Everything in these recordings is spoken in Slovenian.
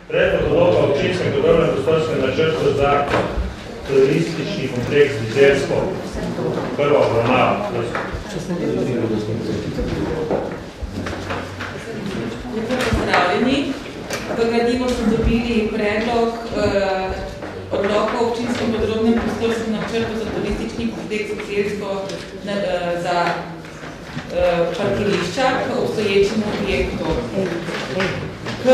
Predlog odloka o občinskem podrobnem prostorskem načrtu za turistični kompleks Jezersko. Prva obravnava. Lepo pozdravljeni. V gradivu smo dobili predlog odloka o občinskem podrobnem prostorskem načrtu za turistični kompleks Jezersko za parkirišča k obstoječemu objektu. K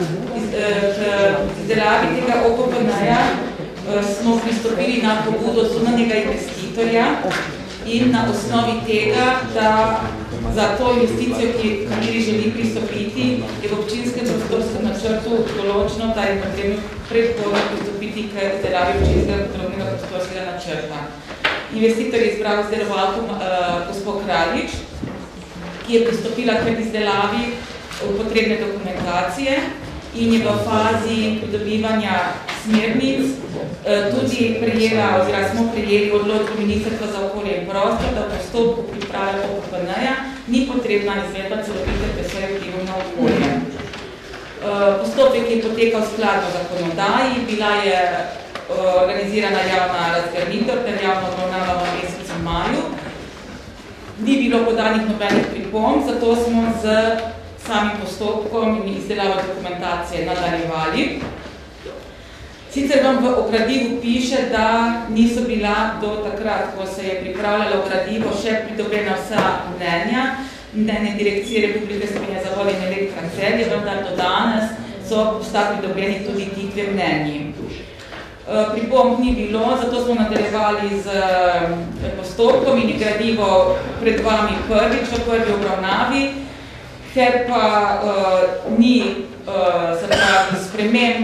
izdelavi tega OPPN-ja smo pristopili na pobudo zunanjega investitorja in na osnovi tega, da za to investicijo, kateri želi pristopiti, je v občinskem prostorskem načrtu določeno, da je potrebno predhodno pristopiti k izdelavi občinskega podrobnega prostorskega načrta. Investitor je izbral izdelovalko gospod Kraljič, ki je pristopila k izdelavi potrebne dokumentacije in je v fazi pridobivanja smernic tudi prejela, oziroma smo prejeli odločbo Ministrstva za okolje in prostor, da v postopku priprave OPPN-ja ni potrebna izvedba celovite presoje vplivov na okolje. Postopek je potekal skladno zakonodaji, bila je organizirana javna razgrnitev ter javna obravnava v mesecu maju. Ni bilo podanih nobenih pripomb, zato smo z samim postopkom in izdelavo dokumentacije nadaljevali. Sicer vam v gradivu piše, da niso bila do takrat, ko se je pripravljalo gradivo, še pridobljena vsa mnenja, mnenje Direkcije Republike Slovenije za vode in elektroenergijo, vendar do danes so pridobljeni tudi ti dve mnenji. Pripomb ni bilo, zato smo nadaljevali z postopkom in gradivo pred vami prvič v prvi obravnavi, ker pa ni sprememb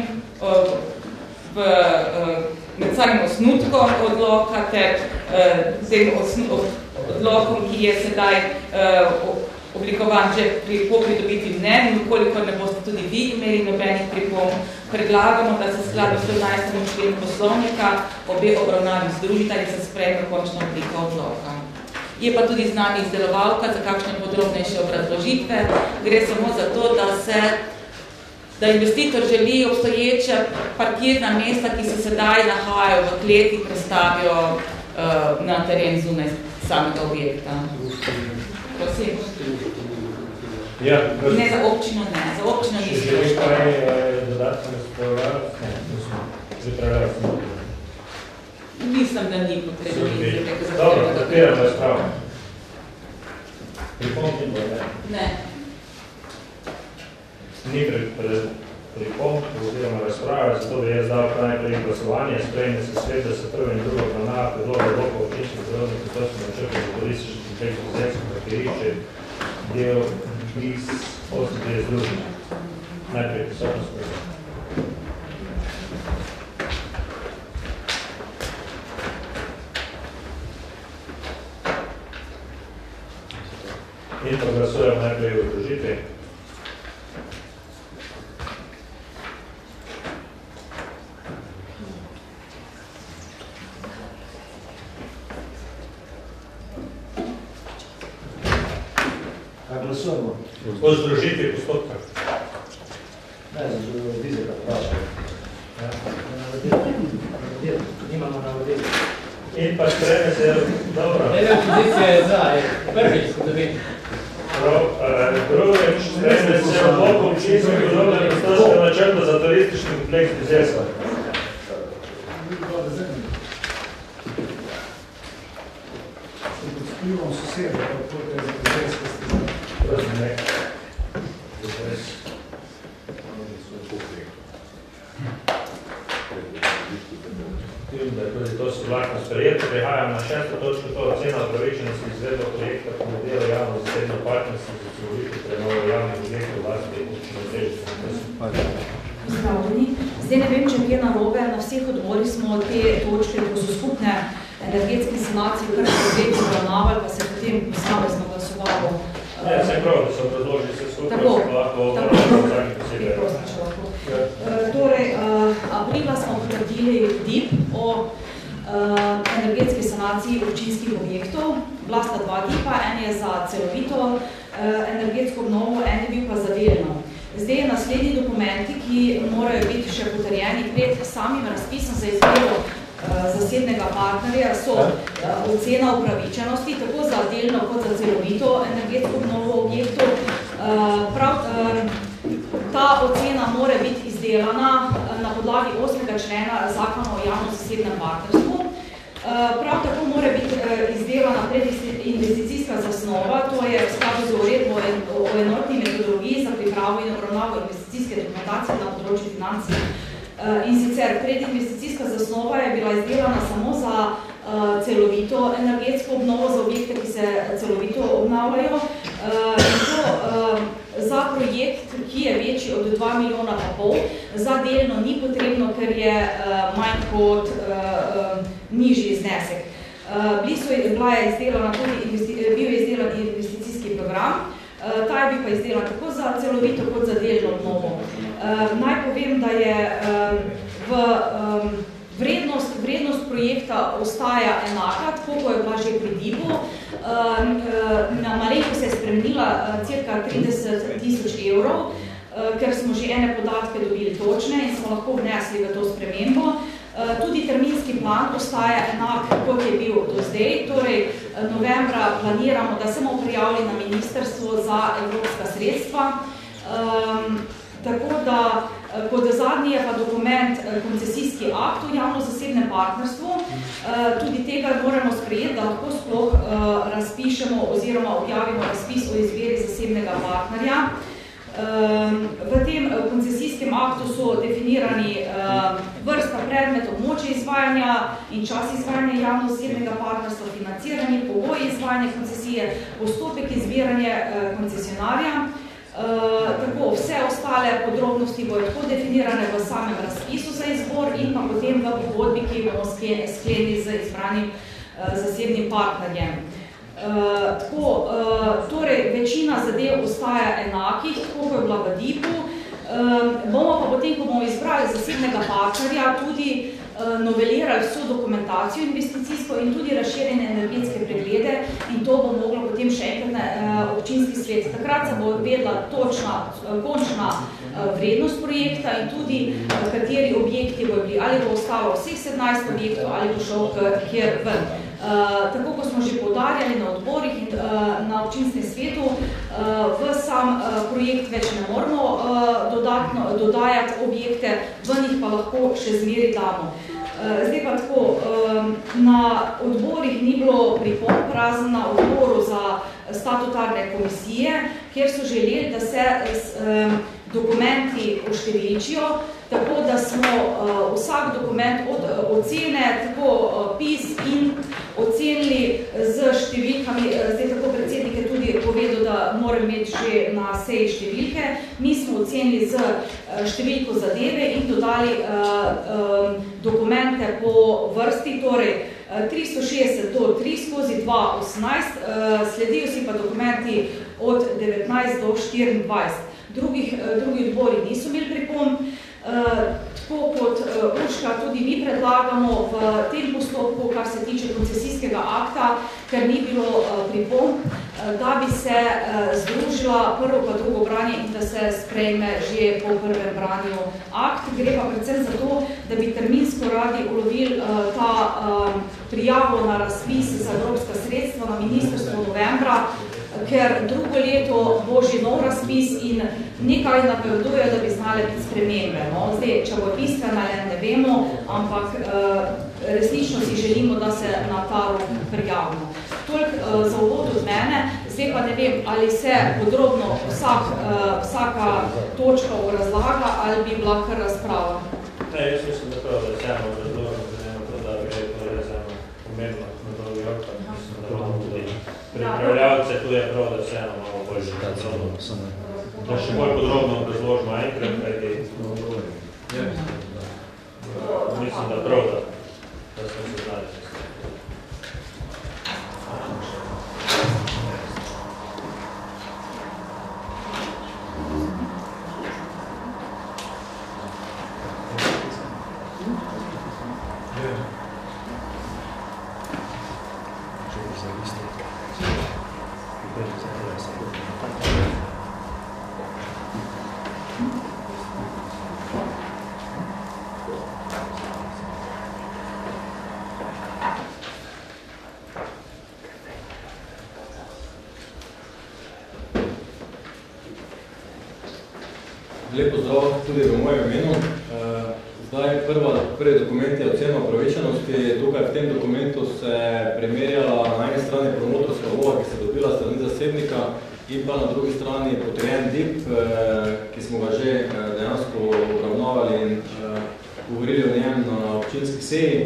med samim osnutkom odloka ter tem odlokom, ki je sedaj oblikovan že po pridobitvi mnenj, koliko ne boste tudi vi imeli nobenih pripomb, predlagamo, da se skladno s 17. členu poslovnika obe obravnavi združita in se sprejme končna oblika odloka. Je pa tudi z nami izdelovalka za kakšne podrobnejše obrazložitve. Gre samo za to, da investitor želi obstoječe parkirna mesta, ki se sedaj nahajajo v kleti, prestavijo na teren zunaj samega objekta. Prosim. Ja, ne, za občino ne. Za občino ni stroško. Če želiš kaj dodatno razpravljati? Ne, že preveljati. Mislim, da ni potrebno. Dobro, zapiram razpravo. Pripomb ni bo, ne? Ne. Ni pripomb, oziroma razprave, zato bi jaz dal najprej glasovanje. Sprejme se svet, da se prvi in drugo obravnava predloga odloka o občinskem podrobnem prostorskem načrtu za turistični kompleks Jezersko parkirišče, del iz 38 združenja. Najprej prisotno sprejme. In pa glasujem najprej v združitvi. Glasujemo. O združitvi postopka. Ne, za Vizeka vprašaj. Nimamo navodili. In pa sprejme se, dobro. Ena pozicija je za, prvič smo dobili. Drugič, sprejme se odlok o občinskem podrobnem prostorskem načrtu za turistični kompleks Jezersko. Vplivom soseda, kako je za Jezersko stvar. Prosim, ne. Da je tudi to soglasno sprejeto. Prihajam na 6. točko, to ocena upravičenosti izvedbe projekta po modelu javno-zasebno partnerstvo za celovito prenovo javnih objektov v lasti občine Jezersko. Pozdravljeni. Zdaj ne vem, če je narobe, na vseh odborih smo te točke, ko so skupne energetske sanacije, kar se objekti obravnavali, pa se potem posamezno glasovalo. Ne, se je prav, da so predložili vse skupaj, da so lahko obravnavali vsaki posebej. Torej, aprila smo potrdili DIP o energetski sanaciji občinskih objektov. Bila sta dva DIP-a, en je za celovito energetsko obnovo, en je bil pa za delno. Zdaj, naslednji dokumenti, ki morajo biti še potrjeni pred samim razpisom za izbiro zasebnega partnerja, so ocena upravičenosti, tako za delno kot za celovito energetsko obnovo objektov. Ta ocena mora biti izdelana na podlagi 8. člena Zakona o javno-zasebnem partnerstvu. Prav tako mora biti izdelana predinvesticijska zasnova, to je v skladu z uredbo o enotni metodologiji za pripravo in obravnavo investicijske dokumentacije na področju financ. In sicer predinvesticijska zasnova je bila izdelana samo za celovito energetsko obnovo, za objekte, ki se celovito obnavljajo. In to za projekt, ki je večji od 2,5 milijona, za delno ni potrebno, ker je manj kot nižji znesek. Bil je izdelan investicijski program, ta je bil pa izdelan tako za celovito kot za delno obnovo. Naj povem, da je vrednost projekta ostaja enaka, tako ko je bila že pri DIB-u. Na malenko se je spremenila cirka 30 000 evrov, ker smo že ene podatke dobili točne in smo lahko vnesli v to spremembo. Tudi terminski plan ostaja enak, kot je bil do zdaj. Torej, novembra planiramo, da se bomo prijavili na ministrstvo za evropska sredstva. Tako da, kot zadnji je pa dokument koncesijski akt o javno-zasebnem partnerstvu. Tudi tega moramo sprejeti, da lahko sploh razpišemo oziroma objavimo razpis o izbiri zasebnega partnerja. V tem koncesijskem aktu so definirani vrsta predmet, območje izvajanja in čas izvajanja javno-zasebnega partnerstva, financiranje, pogoji izvajanja koncesije, postopek izbiranja koncesionarja. Tako, vse ostale podrobnosti bodo tako definirane v samem razpisu za izbor in pa potem v pogodbi, ki bomo sklenili z izbranim zasebnim partnerjem. Torej, večina zadev ostaja enakih, tako kot je bila v DIB-u. Bomo pa potem, ko bomo izbrali zasebnega partnerja, tudi novelirali vso dokumentacijo investicijsko in tudi razširjene energetske preglede in to bo moglo potem še enkrat občinski svet. Takrat se bo vedela končna vrednost projekta in tudi kateri objekti bojo bili, ali bo ostalo vseh 17 objektov ali bo šel kjer ven. Tako, ko smo že poudarjali na odborih in na občinskem svetu, v sam projekt več ne moramo dodajati objekte, v njih pa lahko še zmeri damo. Zdaj pa tako, na odborih ni bilo pripomb, razen na odboru za statutarne komisije, kjer so želeli, da se dokumenti oštevilčijo, tako da smo vsak dokument od ocene, tako PIS in ocenili z številkami, zdaj tako predsednik je tudi povedal, da moram imeti že na seji številke, mi smo ocenili z številko zadeve in dodali dokumente po vrsti, torej 360 do 3/2/18, sledijo si pa dokumenti od 19 do 24. Drugi odbori niso imeli pripomb. Tako kot Urška, tudi mi predlagamo v tem postopku, kar se tiče koncesijskega akta, ker ni bilo pripomb, da bi se združila prvo pa drugo branje in da se sprejme že po prvem branju akt. Gre pa predvsem za to, da bi terminsko radi ulovili ta prijavo na razpis za evropska sredstva na ministrstvo novembra, ker drugo leto bo že nov razpis in nekaj napovedujejo, da bi znale biti spremembe. No? Zdaj, če bo bistvena, ne vemo, ampak resnično si želimo, da se na ta rok prijavimo. Toliko za uvod od mene, zdaj pa ne vem, ali se podrobno vsaka točka razlaga ali bi bila kar razprava. Ne, jaz mislim, da prav, da se eno razložno, da gre to res eno pomembno na dolgi rok, mislim, da bomo tudi pripravljavce, tu je prav, da se eno malo bolj da še bolj podrobno razložimo enkrat, kajti mislim, da prav, da smo se znali. Lep pozdrav tudi v mojem imenu. Zdaj, prvi dokument je ocena upravičenosti. Tukaj v tem dokumentu se primerjala na eni strani promotorska vloga, ki se dobila strani zasebnika, in pa na drugi strani potrjen DIP, ki smo ga že dejansko obravnavali in govorili o njem na občinski seji.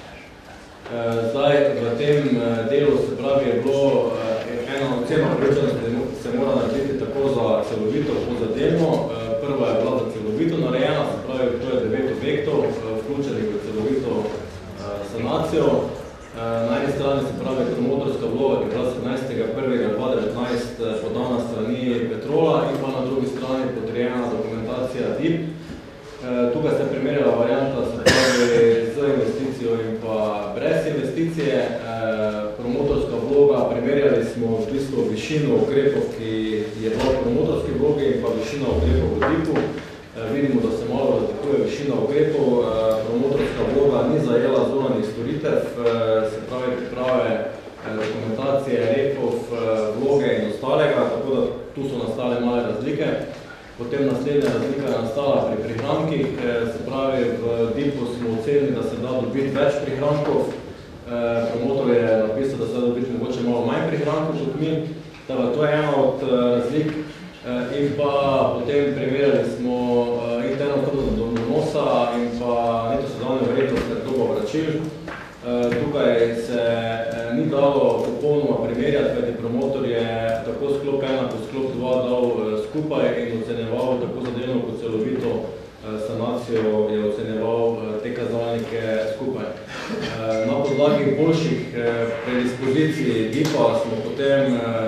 Zdaj, v tem delu se pravi je bilo ena ocena upravičenosti, se mora narediti tako za celovito, kot za delno. Prva je bila za celovito narejena, se pravi, to je 9 objektov, vključenih v celovito sanacijo. Na eni strani se pravi promotorska vloga, ki je bila 17.1.2019 podana strani Petrola in pa na drugi strani potrjena dokumentacija DIP. Tukaj se primerjala varianta se pravi z investicijo in pa brez investicije. Promotorska vloga, primerjali smo v bistvu višino ukrepov, ki je bila v promotorski vlogi in pa višina ukrepov v DIP-u. Vidimo, da se malo razlikuje višina ukrepov. Promotorska vloga ni zajela zunanjih storitev, se pravi priprave dokumentacije, repov, vloge in ostalega, tako da tu so nastale male razlike. Potem naslednja razlika je nastala pri prihrankih, se pravi v DIP-u smo ocenili, da se da dobiti več prihrankov. Promotor je napisal, da se da dobiti mogoče malo manj prihrankov kot mi, tako to je ena od razlik. In pa potem primerjali smo interno vhodnost donosa in pa neto sedanje vrednost doba vračil. Tukaj se ni dalo popolnoma primerjati, kajti promotor je tako sklop 1 kot sklop 2 dal skupaj in ocenjeval tako za delno kot celovito sanacijo je ocenjeval te kazalnike skupaj. Na podlagi boljših predispozicij DIP-a smo potem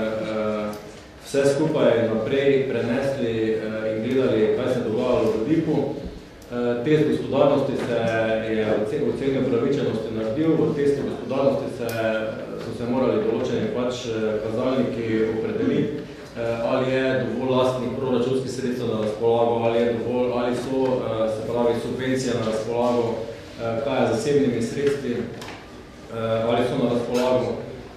vse skupaj naprej prenesli in gledali, kaj se dogajalo v DIP-u. Test gospodarnosti se je ocene upravičenosti naredil, v testu gospodarnosti so se morali določeni kazalniki opredeliti, ali je dovolj lastnih proračunskih sredstev na razpolago, ali so se pravi subvencije na razpolago, kaj je zasebnimi sredstvi, ali so na razpolago.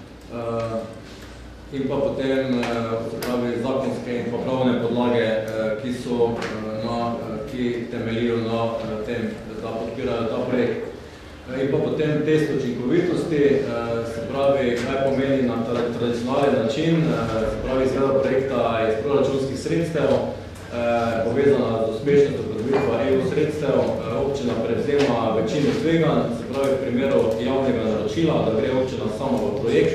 In pa potem se pravi zakonske in pravne podlage, ki temeljijo na tem, da podpirajo ta projekt. In pa potem test učinkovitosti, se pravi, kaj pomeni na tradicionalen način, se pravi izvedba projekta iz proračunskih sredstev, povezana z uspešnostjo pridobitva EU sredstev, občina prevzema večino tveganj, se pravi v primeru javnega naročila, da gre občina sama v projekt,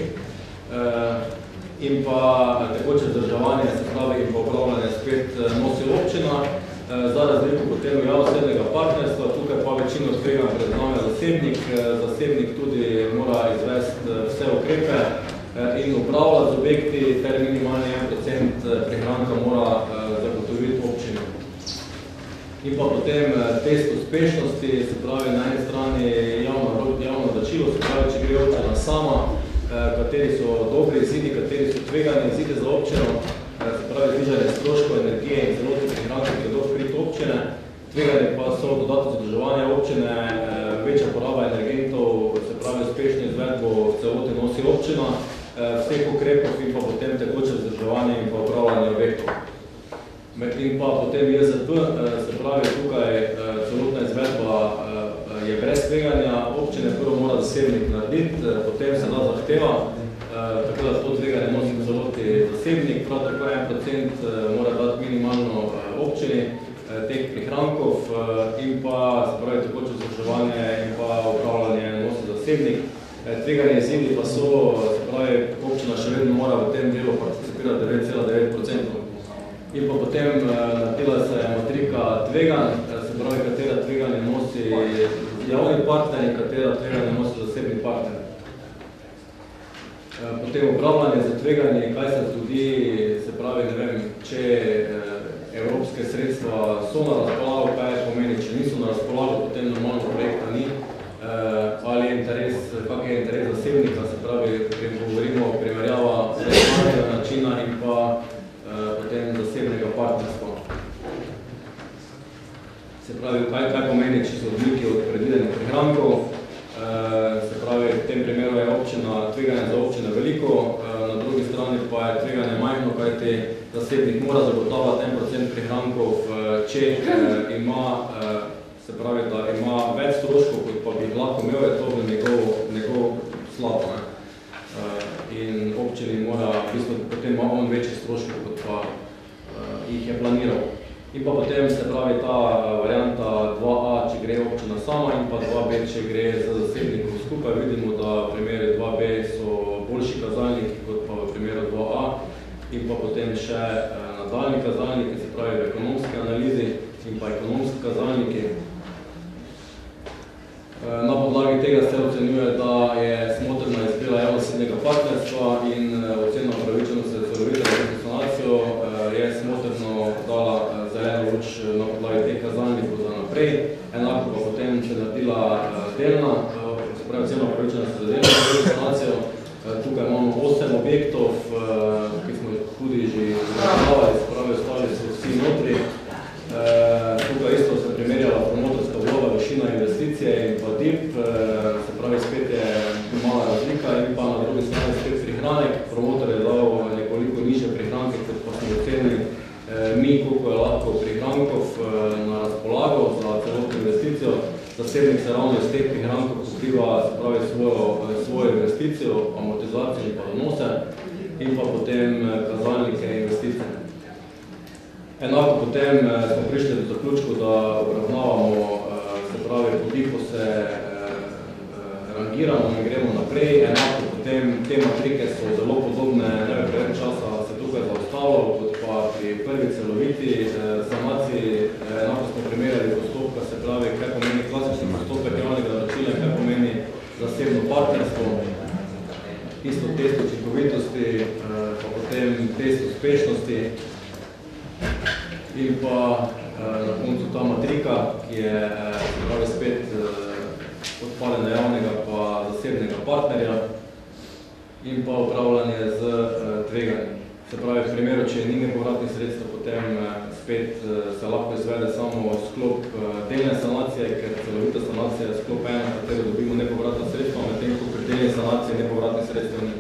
in pa tekoče vzdrževanje, se pravi in pa upravljanje spet nosi občina, za razliko potem javno-zasebnega partnerstva, tukaj pa večino tveganj prevzame zasebnik tudi mora izvesti vse ukrepe in upravljati z objekti, ter minimalni 1% prihranka mora zagotoviti občino. In pa potem test uspešnosti, se pravi na eni strani javno naročilo, se pravi, če gre občina sama, kateri so dobri izidi, kateri so tvegani izidi za občino, se pravi znižanje stroškov energije in celotnih prihrankov, ki je dokrito občine. Tvegani pa so dodatno zadrževanje občine, večja poraba energentov, se pravi uspešno izvedbo v celoti nosi občina, vseh ukrepov in pa potem tekoče vzdrževanje in pa upravljanje objektov. In pa potem JZP, se pravi tukaj celotna izvedba je brez tveganja, občine prvo mora zasebnik narediti, potem se da zahteva, tako da to tveganje nosi v celoti zasebnik, prav tako 1% mora dati minimalno občini teh prihrankov in pa se pravi tekoče vzdrževanje in pa upravljanje nosi zasebnik. Tveganje izidi pa so, se pravi, občina še vedno mora v tem delu participirati 9,9%. In pa potem naredila se je matrika tveganj, se pravi, katera tveganje nosi javni partner in katera tveganje nosi zasebni partner. Potem upravljanje za tveganje, kaj se zgodi, se pravi, ne vem, če evropske sredstva so na razpolago, kaj pomeni, če niso na razpolago, potem normalno projekta ni, ali je interes, kak je interes zasebnika, se pravi, govorimo primerjava zasebnega načina in pa potem zasebnega partnerstva. Se pravi, kaj pomeni, če so odmiki od predvidenih prihrankov, se pravi, v tem primeru je tveganje za občine veliko, na drugi strani pa je tveganje majhno, kajti za zasebnik mora zagotavljati 1% prihrankov, če ima, se pravi, da ima več stroškov, kot pa bi lahko imel, je to njegov slabo. In občini mora, v bistvu, potem ima on večji stroškov, kot pa jih je planiral. In pa potem se pravi ta varianta 2A, če gre občina sama, in pa 2B, če gre za zasebnikov skupaj. Vidimo, da v primeru 2B so boljši kazalniki, kot pa v primeru 2A. In pa potem še nadaljni kazalniki, se pravi v ekonomski analizi in pa ekonomski kazalniki. Na podlagi tega se ocenjuje, da je smotrna izbira javno-zasebnega partnerstva in ocena upravičenosti za celovito sanacijo je smotrno dala zeleno luč na podlagi teh kazalnikov za naprej. Enako pa potem se naredila delna, se pravi ocena upravičenosti za delno sanacijo. Tukaj imamo 8 objektov, ki smo tudi že razpravljali, se pravi ostali so vsi notri. Tukaj isto se primerjala promotorska vloga, višina investicije in pa DIP, se pravi spet je mala razlika in pa na drugi strani spet prihranek. Promotor je dal nekoliko nižje prihranke, kot pa smo ocenili mi, koliko je lahko prihrankov na razpolago za celotno investicijo. Zasebnik se ravno iz teh prihrankov pokriva, se pravi svojo investicijo, amortizacijo in pa donose in pa potem kazalnike investicije. Enako potem smo prišli do zaključku, da obravnavamo, se pravi, po DIP-u se rangiramo in gremo naprej. Enako potem te matrike so zelo podobne, ne vem, preveč časa se tukaj zaostalo, kot pa pri prvi celoviti sanaciji. Enako smo primerjali postopka, se pravi, kaj pomeni klasični postopek javnega naročila in kaj pomeni zasebno partnerstvo. Isto test učinkovitosti, pa potem test uspešnosti. In pa na koncu ta matrika, ki je pravi spet odpaljena javnega pa zasebnega partnerja in pa upravljanje z tveganjem. Se pravi, v primeru, če ni nepovratnih sredstev, potem spet se lahko izvede samo sklop delne sanacije, ker celovita sanacija je sklop 1, na katero dobimo nepovratna sredstva, medtem ko pri delni sanaciji nepovratnih sredstev ni.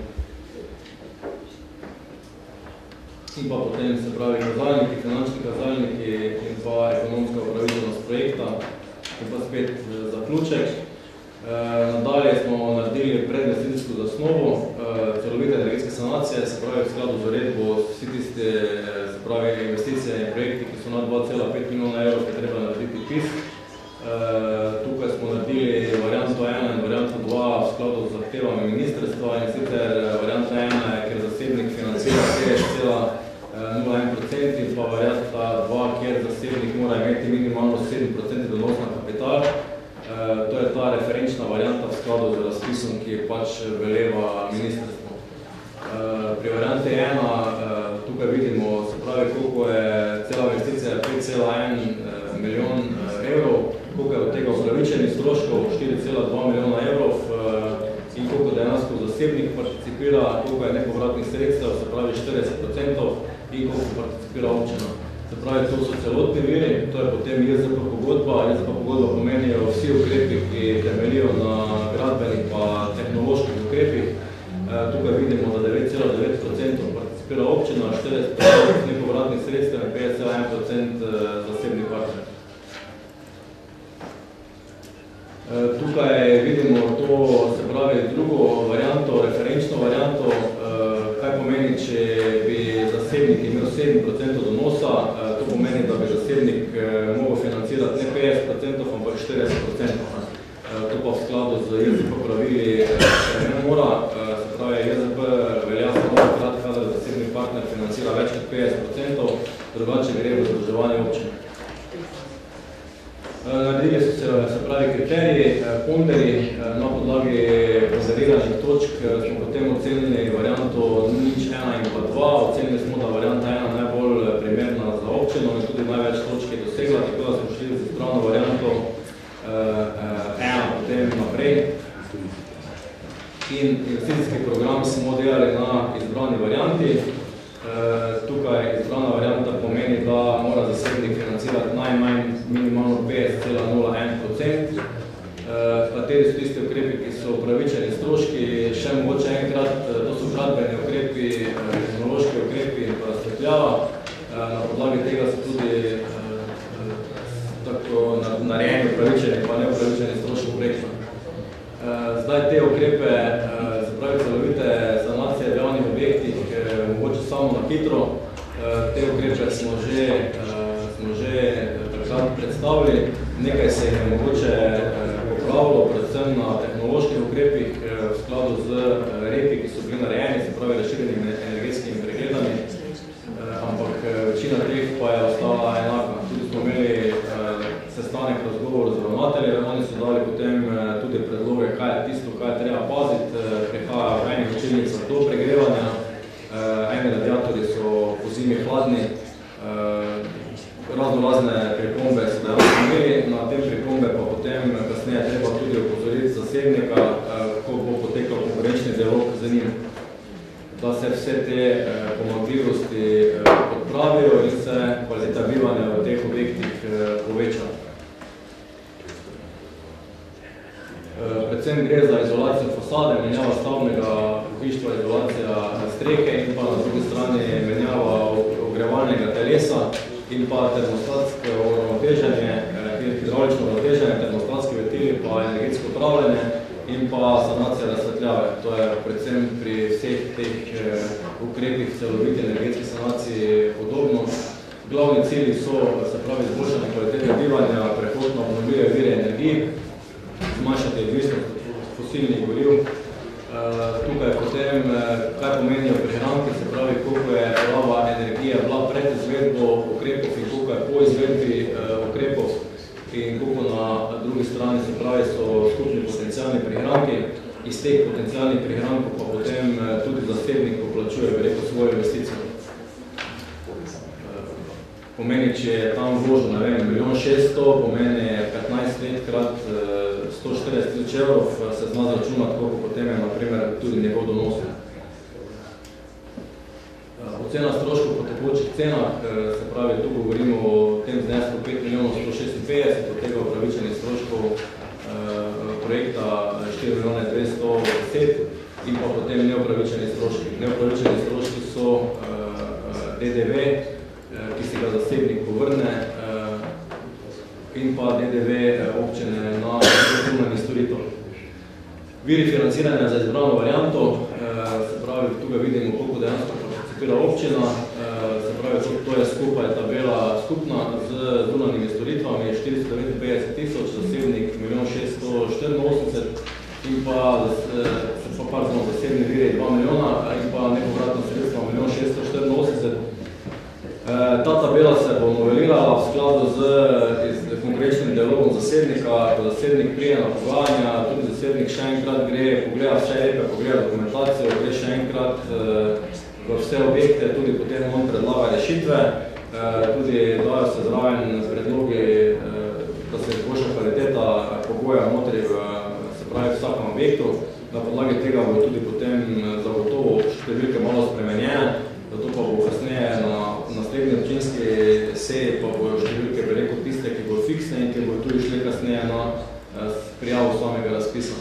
In pa potem se pravi kazalniki, finančni kazalniki in pa ekonomska upravičenost projekta in pa spet zaključek. Nadalje smo naredili predinvesticijsko zasnovo celovite energetske sanacije, se pravi v skladu z uredbo vsi tiste, se pravi investicije in projekti, ki so na 2,5 milijona evrov, ki treba narediti PIS. Tukaj smo naredili varianto 1 in varianto 2 v skladu z zahtevami ministrstva in sicer varianta 1 je, ker zasebnik financira 0,1% in pa varianta 2, kjer zasebnik mora imeti minimalno 7% donos na kapital. To je ta referenčna varianta v skladu z razpisom, ki pač veleva ministrstvo. Pri variante 1 tukaj vidimo, se pravi, koliko je cela investicija 5,1 milijon evrov, koliko je od tega upravičenih stroškov 4,2 milijona evrov in koliko dejansko zasebnik participira, koliko je nepovratnih sredstev, se pravi 40% in koliko participira občina. Se pravi, to so celotni viri, to je potem JZP pogodba. JZP pogodba pomenijo vsi ukrepi, ki temeljijo na gradbenih pa tehnoloških ukrepih. Tukaj vidimo, da 9,9% participira občina, 40% nepovratnih sredstev in 5,1% zasebni partner. Tukaj vidimo to, se pravi, drugo varianto, referenčno varianto, kaj pomeni, če bi zasebnik imel 7% donosa, to pomeni, da bi zasebnik mogel financirati ne 50%, ampak 40%. To pa v skladu z JZP pravili ne mora, se pravi, JZP velja samo takrat, kadar zasebni partner financira več kot 50%, drugače gre v združevanje občine. Naredili so se pravi kriteriji, ponderi, na podlagi ponderiranih točk smo potem ocenili varianto 0,1 in pa 2, ocenili smo, da varianta 1 najbolj primerna za občino in tudi največ točk je dosegla, tako da smo šli z izpravno varianto 1 potem naprej. In investicijski program smo delali na izbrani varianti. Tukaj izbrana varianta pomeni, da mora zasebnik financirati najmanj minimalno 50,01%. Kateri so tiste ukrepi, ki so upravičeni stroški, še mogoče enkrat, to so gradbeni ukrepi, tehnološki ukrepi in pa razsvetljava. narejeni upravičeni pa neupravičeni stroški projekta. Zdaj te ukrepe, se pravi celovite sanacije v javnih objektih, mogoče samo na hitro. Te ukrepe smo že takrat predstavili. Nekaj se je mogoče popravilo, predvsem na tehnoloških ukrepih v skladu z repi, ki so bili narejeni, se pravi razširjenimi energetskimi pregledami, ampak večina teh pa je ostala enaka. Tudi smo imeli sestanek razgovor z ravnateljem, oni so dali potem tudi predloge, kaj je tisto, kaj je treba paziti. Prihaja v enih učilnicah do pregrevanja, eni radiatorji so po zimi hladni, razne pripombe so dejansko imeli, na te pripombe pa potem kasneje treba tudi opozoriti zasebnika, ko bo potekal konkurenčni dialog z njim, da se vse te pomanjkljivosti odpravijo in se kvaliteta bivanja v teh objektih poveča. Predvsem gre za izolacijo fasade, menjava stavbnega pohištva, izolacija strehe in pa na drugi strani menjava ogrevalnega telesa in pa termostatsko uravnoteženje, hidravlično uravnoteženje, termostatski ventili pa energetsko upravljanje in pa sanacija razsvetljave. To je predvsem pri vseh teh ukrepih celovite energetske sanacije podobno. Glavni cilji so, se pravi, izboljšanje kvalitete bivanja, prehod na obnovljive vire energije, zmanjšati odvisnost fosilnih goriv. Tukaj potem, kaj pomenijo prihranki, se pravi, koliko je poraba energije bila pred izvedbo ukrepov in koliko je po izvedbi ukrepov in koliko na drugi strani, se pravi, so skupni potencijalni prihranki. Iz teh potencijalnih prihrankov pa potem tudi zasebnik poplačuje verjetno svojo investicijo. Pomeni, če je tam vložen, ne vem, 1.600.000, pomeni 15 let krat 140 000 evrov, se zna zračunati, koliko potem je, naprimer, tudi njegov donos. Ocena stroškov po tekočih cenah, se pravi, tu govorimo o tem znesku 5.156.000, od tega upravičenih stroškov projekta 4.210.000 in pa potem neupravičeni stroški. Neupravičeni stroški so DDV, ki si ga zasebnik povrne, in pa DDV občine na zunanjih storitev. Viri financiranja za izbrano varianto, se pravi, tukaj vidimo, koliko dejansko participira občina, se pravi, to je skupaj tabela skupna z zunanjimi storitvami, 459 000, zasebnik 1.684.000 in pa zasebni viri 2 milijona in pa nepovratna sredstva 1.684.000. Ta tabela se bo novelirala v skladu z konkurenčnim dialogom zasebnika, ko zasebnik prije na pogajanja, tudi zasebnik še enkrat gre, pogleda vse repe, pogleda dokumentacijo, gre še enkrat v vse objekte, tudi potem on predlaga rešitve, tudi dajo se zraven predlogi, da se izboljša kvaliteta pogoja notri v, se pravi, vsakem objektu. Na podlagi tega bo tudi potem zagotovo številke malo spremenjene, zato pa bo kasneje na naslednji občinski seji pa bojo številke veliko tiste, ki bojo fiksne in ki bojo tudi šli kasneje na prijavo samega razpisa.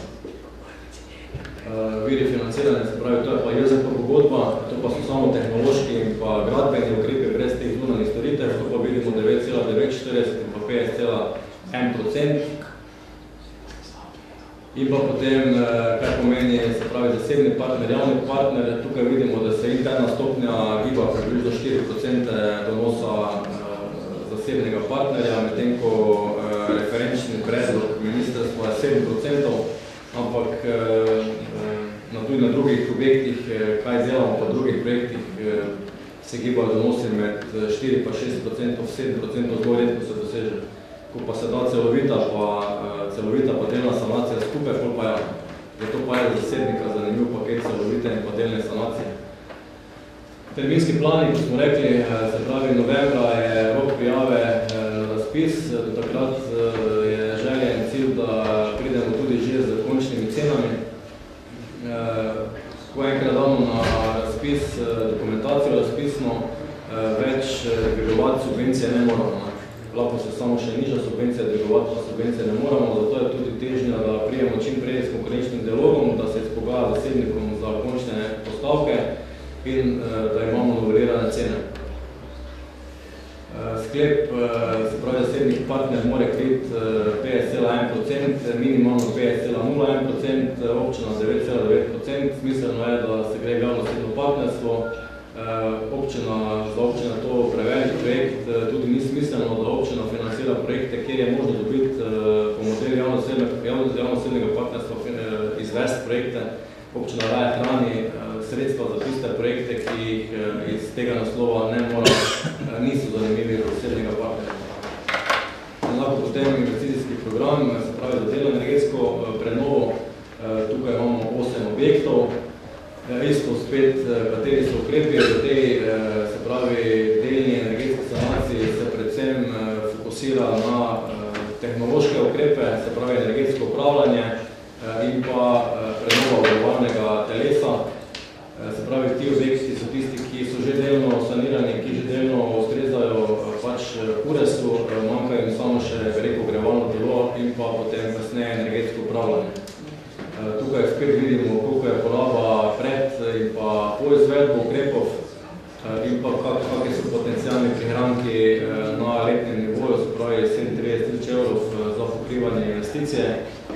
Viri financiranja, se pravi, to je pa JZP pogodba, to pa so samo tehnološki in pa gradbeni ukrepi brez teh zunanjih storitev, to pa vidimo 9,940 in pa 50,1%. In pa potem, kaj pomeni, se pravi, zasebni partner, javni partner, tukaj vidimo, da se interna stopnja giba približno 4% donosa zasebnega partnerja, medtem ko referenčni predlog ministrstva je 7%, ampak tudi na drugih objektih, kaj delamo pa drugih projektih, se gibajo donosi med 4 pa 6%, 7% zelo redko se doseže. Ko pa se da celovita pa delna sanacija skupaj, pol pa je. Zato pa je zasebnika zanimiv paket celovite in pa delne sanacije. Terminski plani, ko smo rekli, se pravi novembra je rok prijave razpis, do takrat je želja in cilj, da pridemo tudi že z končnimi cenami. Ko enkrat damo na razpis, dokumentacijo razpisno, več dvigovati subvencije ne moramo. Lahko se samo še nižja subvencija, dvigovati pa subvencije ne moramo, zato je tudi težnja, da prijemo čim prej s konkurenčnim dialogom, da se izpogaja zasebnikom za končne postavke in da imamo novelirane cene. Sklep, se pravi, zasebnik partner mora kriti 5,1%, minimalno 5,01%, občina 9,9%. Smiselno je, da se gre javno-zasebno partnerstvo. Za občina to prevelik projekt, tudi ni smiselno, da občina financira projekte, kjer je možno dobiti po modelu javno-zasebnega partnerstva izvesti projekte. Občina raje hrani sredstva za tiste projekte, ki jih iz tega naslova niso zanimivi za zasebnega partnerstva. Enako potem investicijski program, se pravi za delno energetsko prenovo, tukaj imamo 8 objektov. Isto spet, kateri so ukrepi za te, se pravi, delni energetske sanacije se predvsem fokusira na tehnološke ukrepe, se pravi energetsko upravljanje in pa prenova obrvarnega telesa. Se pravi, ti objekti so tisti, ki so že delno sanirani, ki že delno ustrezajo pač kuresu, manjka jim samo še ogrevalno telo in pa potem kasneje energetsko upravljanje. Tukaj spet vidimo, koliko je poraba pred in pa po izvedbo ukrepov in pa kakšni so potencijalni prihranki na letnem nivoju, se pravi 37 evrov za pokrivanje investicije.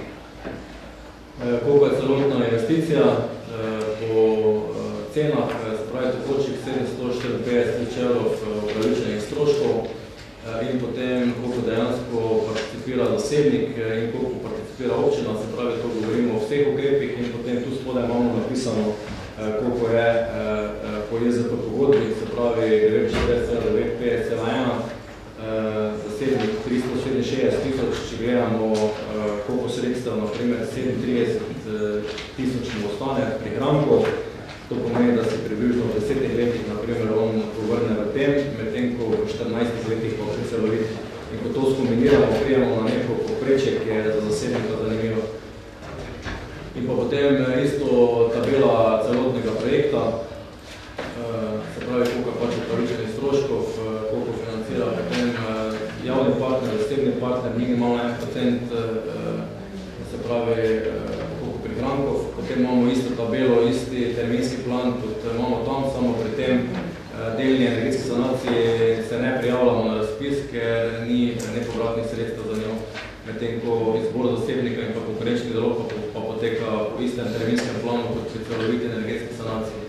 Koliko je celotna investicija po cenah, se pravi tekočih 754 evrov upravičenih stroškov in potem koliko dejansko participira zasebnik in koliko participira občina, se pravi, to govorimo o vseh ukrepih in potem tu spodaj imamo napisano, koliko je po JZP pogodbi, se pravi 9,9,5,1, zasebnik 366 tisoč, če gledamo koliko sredstev, naprimer 37 tisoč mu ostane prihrankov. To pomeni, da se približno v 10 letih, naprimer, on povrne v tem, medtem ko v 14 letih pa vse celovit. In ko to skombiniramo, prijemo na neko poprečje, ki je za zasebnika zanimivo. In pa potem isto tabela celotnega projekta, se pravi, koliko pač upravičenih stroškov, koliko financira potem javni partner, zasebni partner, minimalno 1%, se pravi, prihrankov, potem imamo isto tabelo, isti terminski plan, kot imamo tam, samo pri tem delni energetski sanaciji se ne prijavljamo na razpis, ker ni nepovratnih sredstev za njo, medtem ko izbor zasebnika in pa konkurenčni zalog pa poteka po istem terminskem planu kot pri celoviti energetski sanaciji.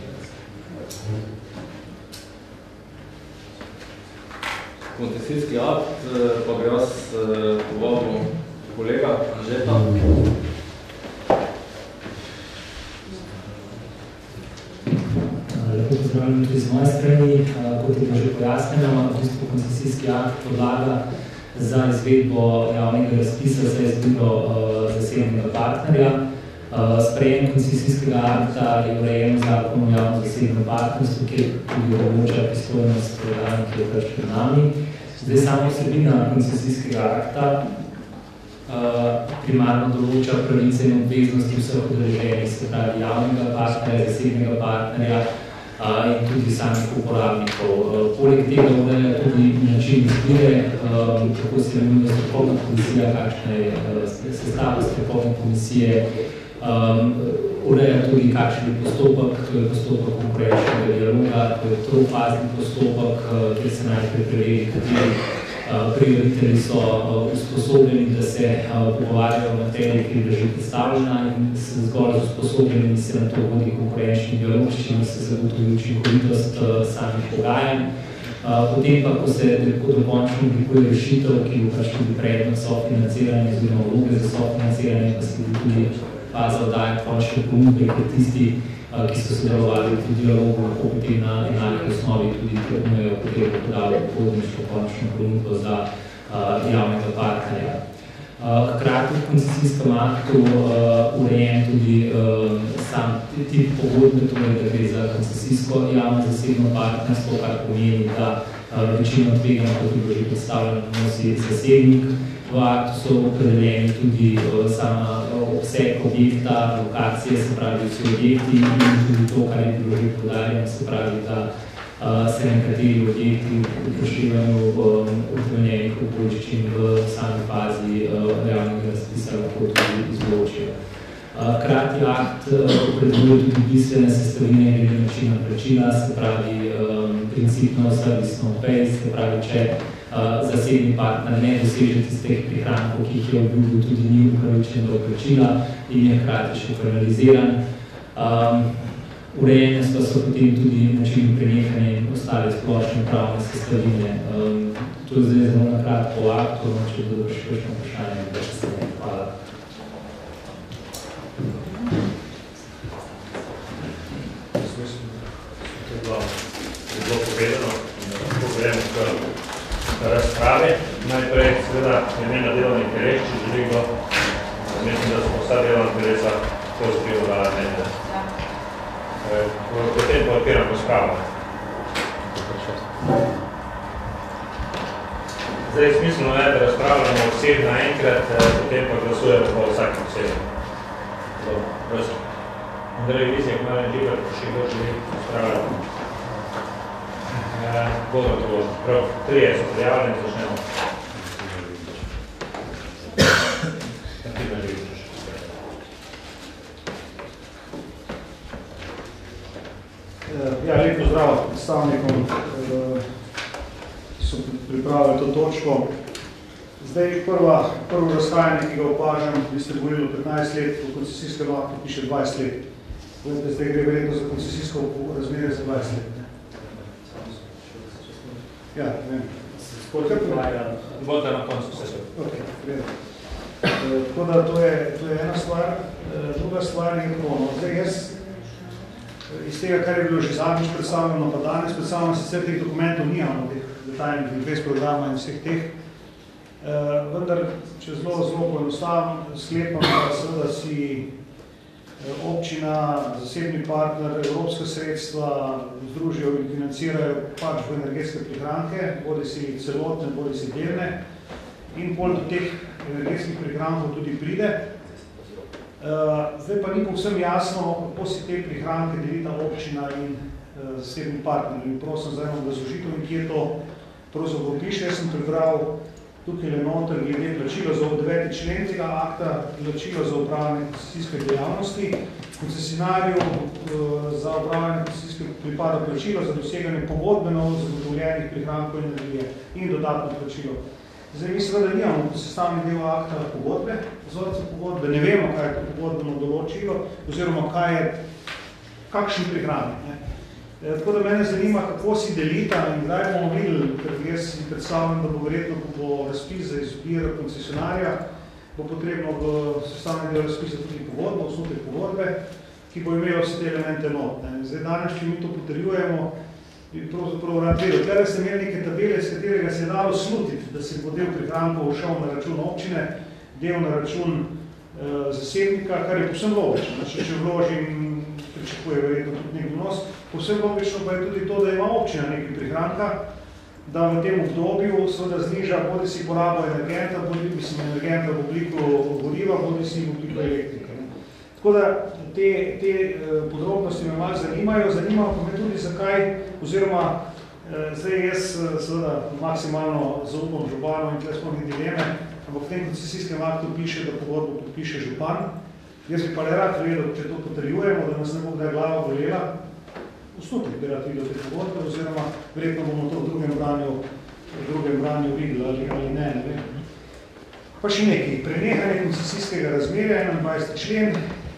Koncesijski akt pa bi jaz povabil kolega Anžeta. Lepo pozdravljam tudi z moje strani. Kot je že pojasnjeno, v bistvu koncesijski akt podlaga za izvedbo javnega razpisa za izbiro zasebnega partnerja. Sprejem koncesijskega akta je urejen Zakon o javno-zasebnem partnerstvu, kjer tudi določa pristojnost organa, ki je pač pred nami. Zdaj samo vsebina koncesijskega akta primarno določa pravice in obveznosti vseh udeleženih, se pravi javnega partnerja, zasebnega partnerja in tudi samih uporabnikov. Poleg tega ureja tudi način izbire, kako se imenuje strokovna komisija, kakšna je sestava strokovne komisije, ureja tudi kakšen je postopek, to je postopek konkurenčnega dialoga, to je trofazni postopek, kjer se najprej preveri, kateri prijavitelji so usposobljeni, da se pogovarjajo o materiji, ki je že predstavljena in zgolj usposobljeni se na to vodi konkurenčni dialog, s čim se zagotovi učinkovitost samih pogajanj. Potem pa, ko se dokončno oblikuje rešitev, ki bo pač tudi predmet sofinanciranja oziroma vloge za sofinanciranje, pa se tudi faza oddaja končne ponudbe, ker tisti, ki so sodelovali v dialogu, lahko potem na enaki osnovi tudi imajo potrebo podati podniško končno ponudbo za javnega partnerja. Hkrati v koncesijskem aktu urejen tudi sam tip pogodbe, torej da gre za koncesijsko javno-zasebno partnerstvo, kar pomeni, da večino tvega, kot je že predstavljeno, nosi zasebnik. V aktu so opredeljeni tudi sama obseg objekta, lokacije, se pravi vsi objekti in tudi to, kar je bilo že poudarjeno, se pravi, da se nekateri objekti upoštevajo utemeljenih okoliščin v sami fazi javnega razpisa lahko tudi izločijo. Hkrati akt opredeljuje tudi bistvene sestavine glede načina plačila, se pravi principno service no pay, se pravi, če zasebni partner ne doseže tistih prihrankov, ki jih je obljubil, tudi ni upravičen do plačila in je hkrati še penaliziran. Urejene so potem tudi načini prenehanja in ostale splošne pravne sestavine. To je zdaj zelo nakratko o aktu, če bodo še kakšno vprašanje, da še se ne. Hvala. To je bilo povedano, lahko gremo k razprave. Najprej seveda imena delovnih teles, če želi kdo. Mislim, da smo vsa delovna telesa pozitivno dala mnenje. Potem pa odpiram razpravo. Zdaj smiselno je, da razpravljamo vseh naenkrat, potem pa glasujemo po vsakem posebno. Dobro, prosim. Andrej Vizjak, Marjan Žibert, še kdo želi razpravljati. Bodo to bilo. Prav, 3 so prijavljeni, začnemo. Ja, lep pozdrav predstavnikom, ki so pripravili to točko. Zdaj prvo razhajanje, ki ga opažam, vi ste govorili 15 let, v koncesijskem aktu piše 20 let. Zdaj gre verjetno za koncesijsko razmerje za 20 let. Ja, ne vem. Bote na koncu vse sve. Ok, verjetno. Tako da to je ena stvar. Druga stvar je krono. Zdaj jaz iz tega, kar je bilo že zadnjič predstavljeno, pa danes predstavljeno, sicer teh dokumentov nijamo, teh detaljnih invest programa in vseh teh, vendar, če zelo poenostavim, sklepam, da seveda si občina, zasebni partner, evropska sredstva združijo in financirajo pač v energetske prihranke, bodi si celotne, bodi si delne, in pol do teh energetskih prihrankov tudi pride. Zdaj pa ni povsem jasno, kako si te prihranke delita občina in zasebni partner. In prosim za eno obrazložitev, in kje to pravzaprav piše. Jaz sem prebral tukaj le noter glede plačilo za 9. člen tega akta, plačilo za upravljanje koncesijske dejavnosti. Koncesionarju za upravljanje koncesijske pripada plačilo za doseganje pogodbeno zagotovljenih prihrankov energije in dodatno plačilo. Zdaj, mi seveda nimamo sestavni del akta pogodbe, vzorce pogodbe, ne vemo, kaj je to pogodbeno določilo, oziroma kakšen prihranek. Tako da mene zanima, kako si delita in kdaj bomo videli, ker jaz si predstavljam, da bo verjetno, ko bo razpis za izbiro koncesionarja, bo potrebno v sestavni del razpisa tudi pogodbo, osnutek pogodbe, ki bo imela vse te elemente not. Zdaj, danes, če mi to potrjujemo, bi pravzaprav rad vedel. Tukaj ste imeli neke tabele, s katerega se je dalo slutiti, da se bo del prihrankov šel na račun občine, del na račun zasebnika, kar je povsem logično. Če vložim, pričakuje verjetno tudi nek donos, povsem logično pa je tudi to, da ima občina nekaj prihranka, da v tem obdobju seveda zniža bodi si porabo energenta, energenta v obliku goriva, bodi si v obliku elektrike. Tako da te podrobnosti me malo zanimajo pa me tudi zakaj, oziroma zdaj jaz seveda maksimalno zaupam županu in tukaj smo ni dileme, ampak v tem koncesijskem aktu piše, da pogodbo podpiše župan. Jaz bi pa le rad vedel, če to potrjujemo, da nas ne bo kdaj glava bolela, osnutek bi rad videl te pogodbe, oziroma verjetno bomo to v drugem branju videli ali ne, ne vem. Pa še nekaj, prenehanje koncesijskega razmerja, 21. člen,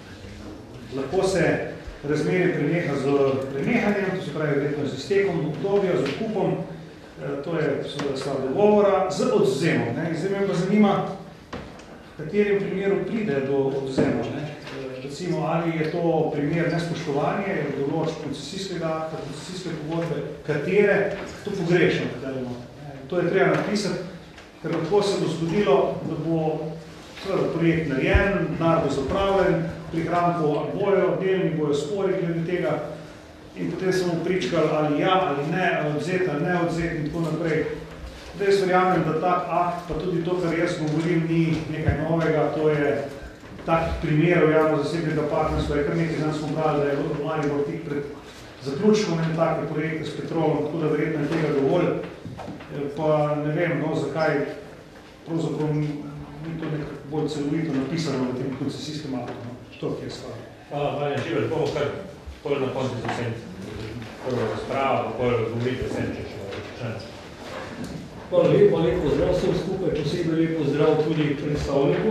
lahko se razmerje preneha z prenehanjem, to se pravi verjetno z iztekom obdobja, z odkupom, to je seveda stvar dogovora, z odvzemom. Zdaj me pa zanima, v katerem primeru pride do odvzema. Recimo, ali je to primer nespoštovanje, določb koncesijskega akta, koncesijske pogodbe, katere to pogrešam. To je treba napisati, ker lahko se bo zgodilo, da bo projekt narejen, denar bo zapravljen, prihrankov ali bojo, delni bojo spori glede tega in potem smo pričkali ali ja, ali ne, ali odzeti, ali ne odzeti in tako naprej. Zdaj jaz verjamem, da tak akt, pa tudi to, kar jaz govorim, ni nekaj novega, to je takih primerov javno-zasebnega partnerstva, je kar nekaj znam smo brali, da je Maribor tik pred zaključkom en take projekte s Petrolom, tako da verjetno je tega dovolj, pa ne vem, no, zakaj pravzaprav ni to nekako bolj celovito napisano v tem koncesijskem aktu. To je stvar. Hvala, Marjan Žibert, bomo kar pol na koncu z vsem. Prvo razpravo, pol govorite vsem, če še. Hvala lepa, lepo zdrav vsem skupaj, posebej lepo zdrav tudi predstavniku.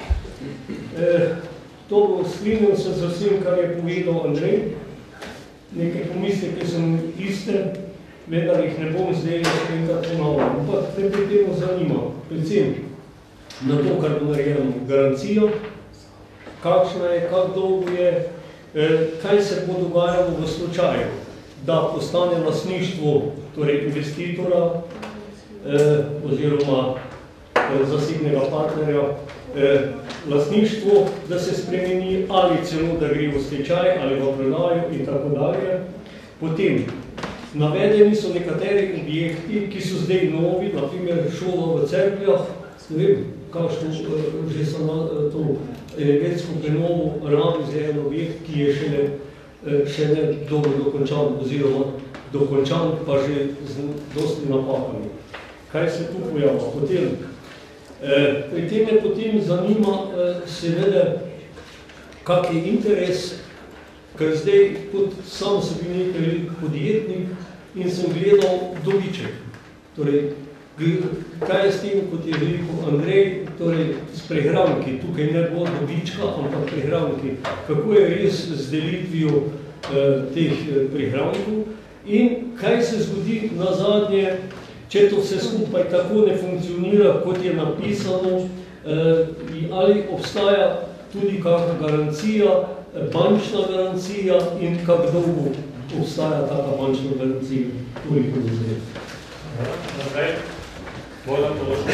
To strinjam se z vsem, kar je povedal Andrej. Nekaj pomisleke sem iste, vendar jih ne bom zdaj enkrat ponavljal. Ampak te pri temu zanima, predvsem na to, kar bo narejeno, garancijo, kakšna je, kak dolgo je, kaj se bo dogajalo v slučaju, da postane lastništvo, torej investitora, oziroma zasebnega partnerja, lastništvo, da se spremeni ali celo, da gre v stečaj ali v prodajo in tako dalje. Potem, navedeni so nekateri objekti, ki so zdaj novi, na primer šola v Cerkljah, ne vem, kakšno že so na to energetsko prenovo rabi za en objekt, ki je še ne dobro dokončan, oziroma dokončan, pa že z dosti napakami. Kaj se tu pojavlja? Potem, pri tem me potem zanima seveda, kak je interes, ker zdaj kot sam sem bil nekaj velik podjetnik in sem gledal dobiček. Torej, kaj je s tem, kot je rekel Andrej, torej s prehranki, tukaj ne bo dobička, ampak prehranki, kako je res z delitvijo teh prehrankov in kaj se zgodi nazadnje, če to vse skupaj tako ne funkcionira, kot je napisano, ali obstaja tudi kakšna garancija, bančna garancija in kak dolgo obstaja taka bančna garancija. Toliko do zdaj. Naprej, Bojan Tološko.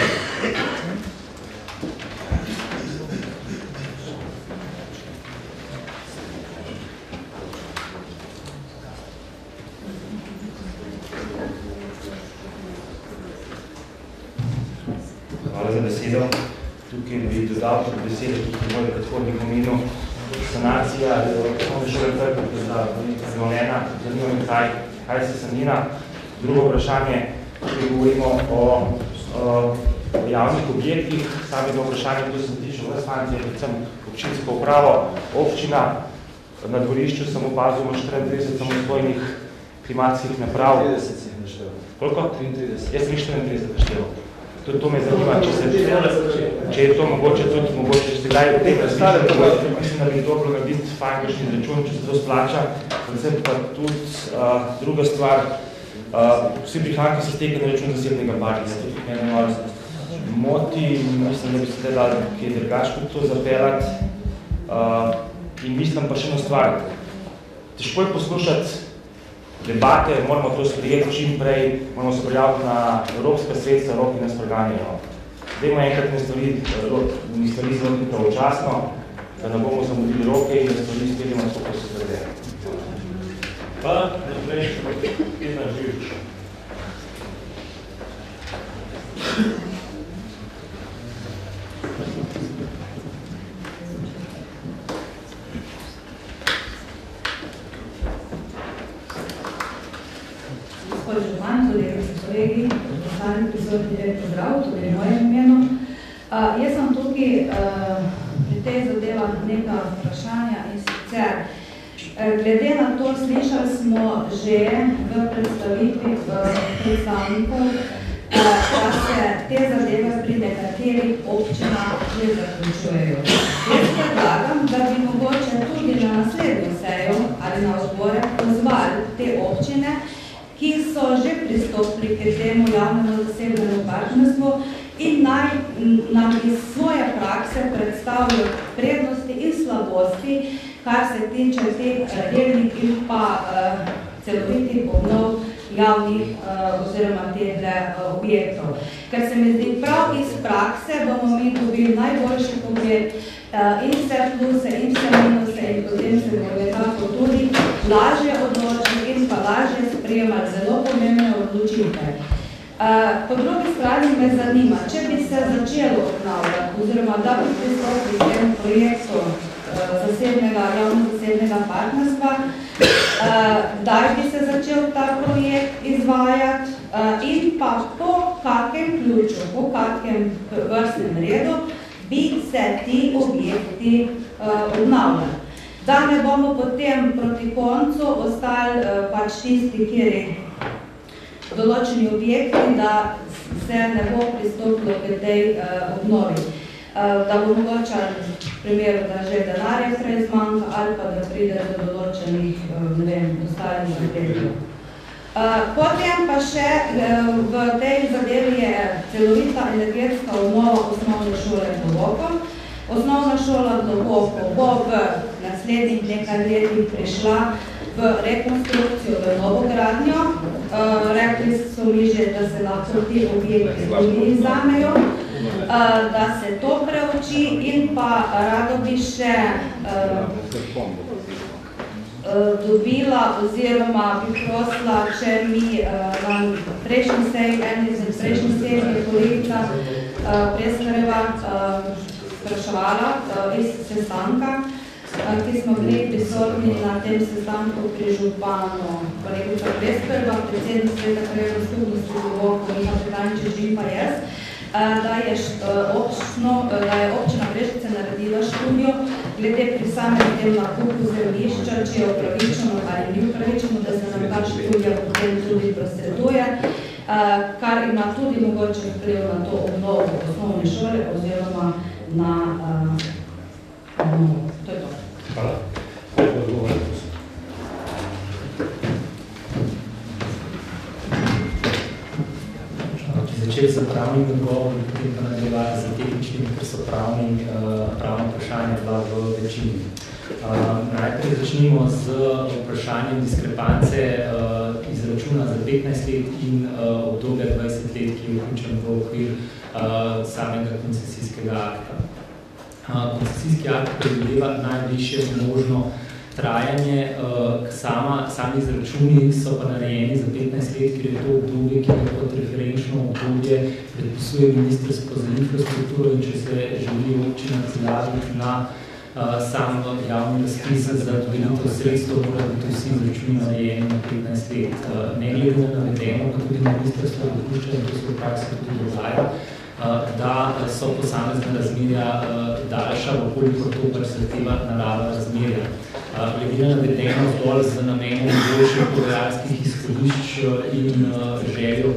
Hvala za besedo. Tukaj bi dodal tudi besede, ki je moj predhodnik omenil. Sanacija, osnovne šole trg, prenovljena, zanima me kaj se sanira. Drugo vprašanje, tukaj govorimo o javnih objektih, samega vprašanja, to sem tišel v Svanci, predvsem občinsko upravo, občina, na dvorišču sem opazil 34 samostojnih klimatskih naprav. 33 si naštel. Koliko? 33. Jaz sem 34 naštel. Tudi to me zanima, če je to mogoče tudi, če ste kdaj v tem razmišljali, mislim, da bi dobro narediti fajnejši račun, če se to splača. Predvsem pa tudi druga stvar, vsi prihranki se stekajo na račun zasebnega partnerja. Tudi mene malo moti, mislim, da bi se te dali kaj drugače kot to zapeljati. In mislim pa še eno stvar, težko je poslušati debate, moramo to sprijeti čim prej, moramo se prijaviti na evropska sredstva, roki nas preganjajo. Dajmo enkrat ne stvari zelo pravočasno, da ne bomo zamudili roke in da stvari speljamo tako, kot se zrede. Hvala, naprej, Ena Živič. Gospod Župan, kolegice, kolegi, ostali prisotni, lep pozdrav, tudi v mojem imenu. Jaz sem tukaj pri tej zadevah nekaj vprašanja in sicer, glede na to, slišali smo že v predstavitvi predstavnikov, da se te zadeve pri nekaterih občinah že zaključujejo. Jaz predlagam, da bi mogoče tudi na naslednjo sejo ali na odbore pozvali te občine, ki so že pristopili k temu javnemu zasebnemu partnerstvu in naj nam iz svoje prakse predstavljajo prednosti in slabosti, kar se tiče teh delnih in pa celovitih obnov javnih oziroma teh objektov. Ker se mi zdi prav iz prakse, bomo mi dobili najboljši pogled in vse pluse in vse minuse in potem se bomo nekako tudi lažje odločili in pa lažje sprejemali zelo pomembne odločitve. Po drugi strani me zanima, če bi se začelo obnavljati oziroma da bi pristopili k temu projektu javno-zasebnega partnerstva, kdaj bi se začel ta projekt izvajati in pa po kakem ključu, po kakem vrstnem redu bi se ti objekti obnavljali. Da ne bomo potem proti koncu ostali pač tisti, kjer določeni objekti, da se ne bo pristopilo k tej obnovi. Da bo mogoče primer, da že denarja prej zmanjka ali pa da pride do določenih, ne vem, ostalih zadev. Potem pa še v tej zadevi je celovita energetska obnova osnovne šole Globoko. Osnovna šola Globoko bo v naslednjih nekaj letih prišla v rekonstrukcijo, v novogradnjo. Rekli so mi že, da se lahko ti objekti tudi izamejo, da se to preuči in pa rado bi še dobila oziroma bi prosila, če mi vam prejšnji sej je kolegica Preskareva spraševala iz sestanka, ki smo bili prisotni na tem sestanku pri županu kolegica Preskareva, predsednik sveta krajevne skupnosti Globoko in Petančič in pa jaz, da je občina Brežice naredila študijo glede pri samem tem nakupu zemljišča, če je upravičeno ali ni upravičeno, da se nam ta študija potem tudi prosvetuje, kar ima tudi mogoče vpliv na to obnovo osnovne šole oziroma na obnovo. To je to. Hvala. Začeli so pravnim odgovorom, potem pa nadaljevali za tehničnim, ker so pravne vprašanja bila v večini. Najprej začnimo z vprašanjem diskrepance izračuna za 15 let in obdobja 20 let, ki je vključen v okvir samega koncesijskega akta. Koncesijski akt predvideva najvišje možno trajanje, sami izračuni so pa narejeni za 15 let, ker je to obdobje, ki je kot referenčno obdobje predpisuje Ministrstvo za infrastrukturo in če se želi občina celaviti na sam javni razpis za dodelitev sredstev, mora biti vsi izračuni narejeni na 15 let. Ne glede na navedeno, pa tudi ministrstvo dopušča, in to se v praksi tudi dogaja, da so posamezne razmerja daljša, koliko to pač zahteva narava razmerja. Glede na navedeno zgolj z namenom boljših pogajalskih izhodišč in željo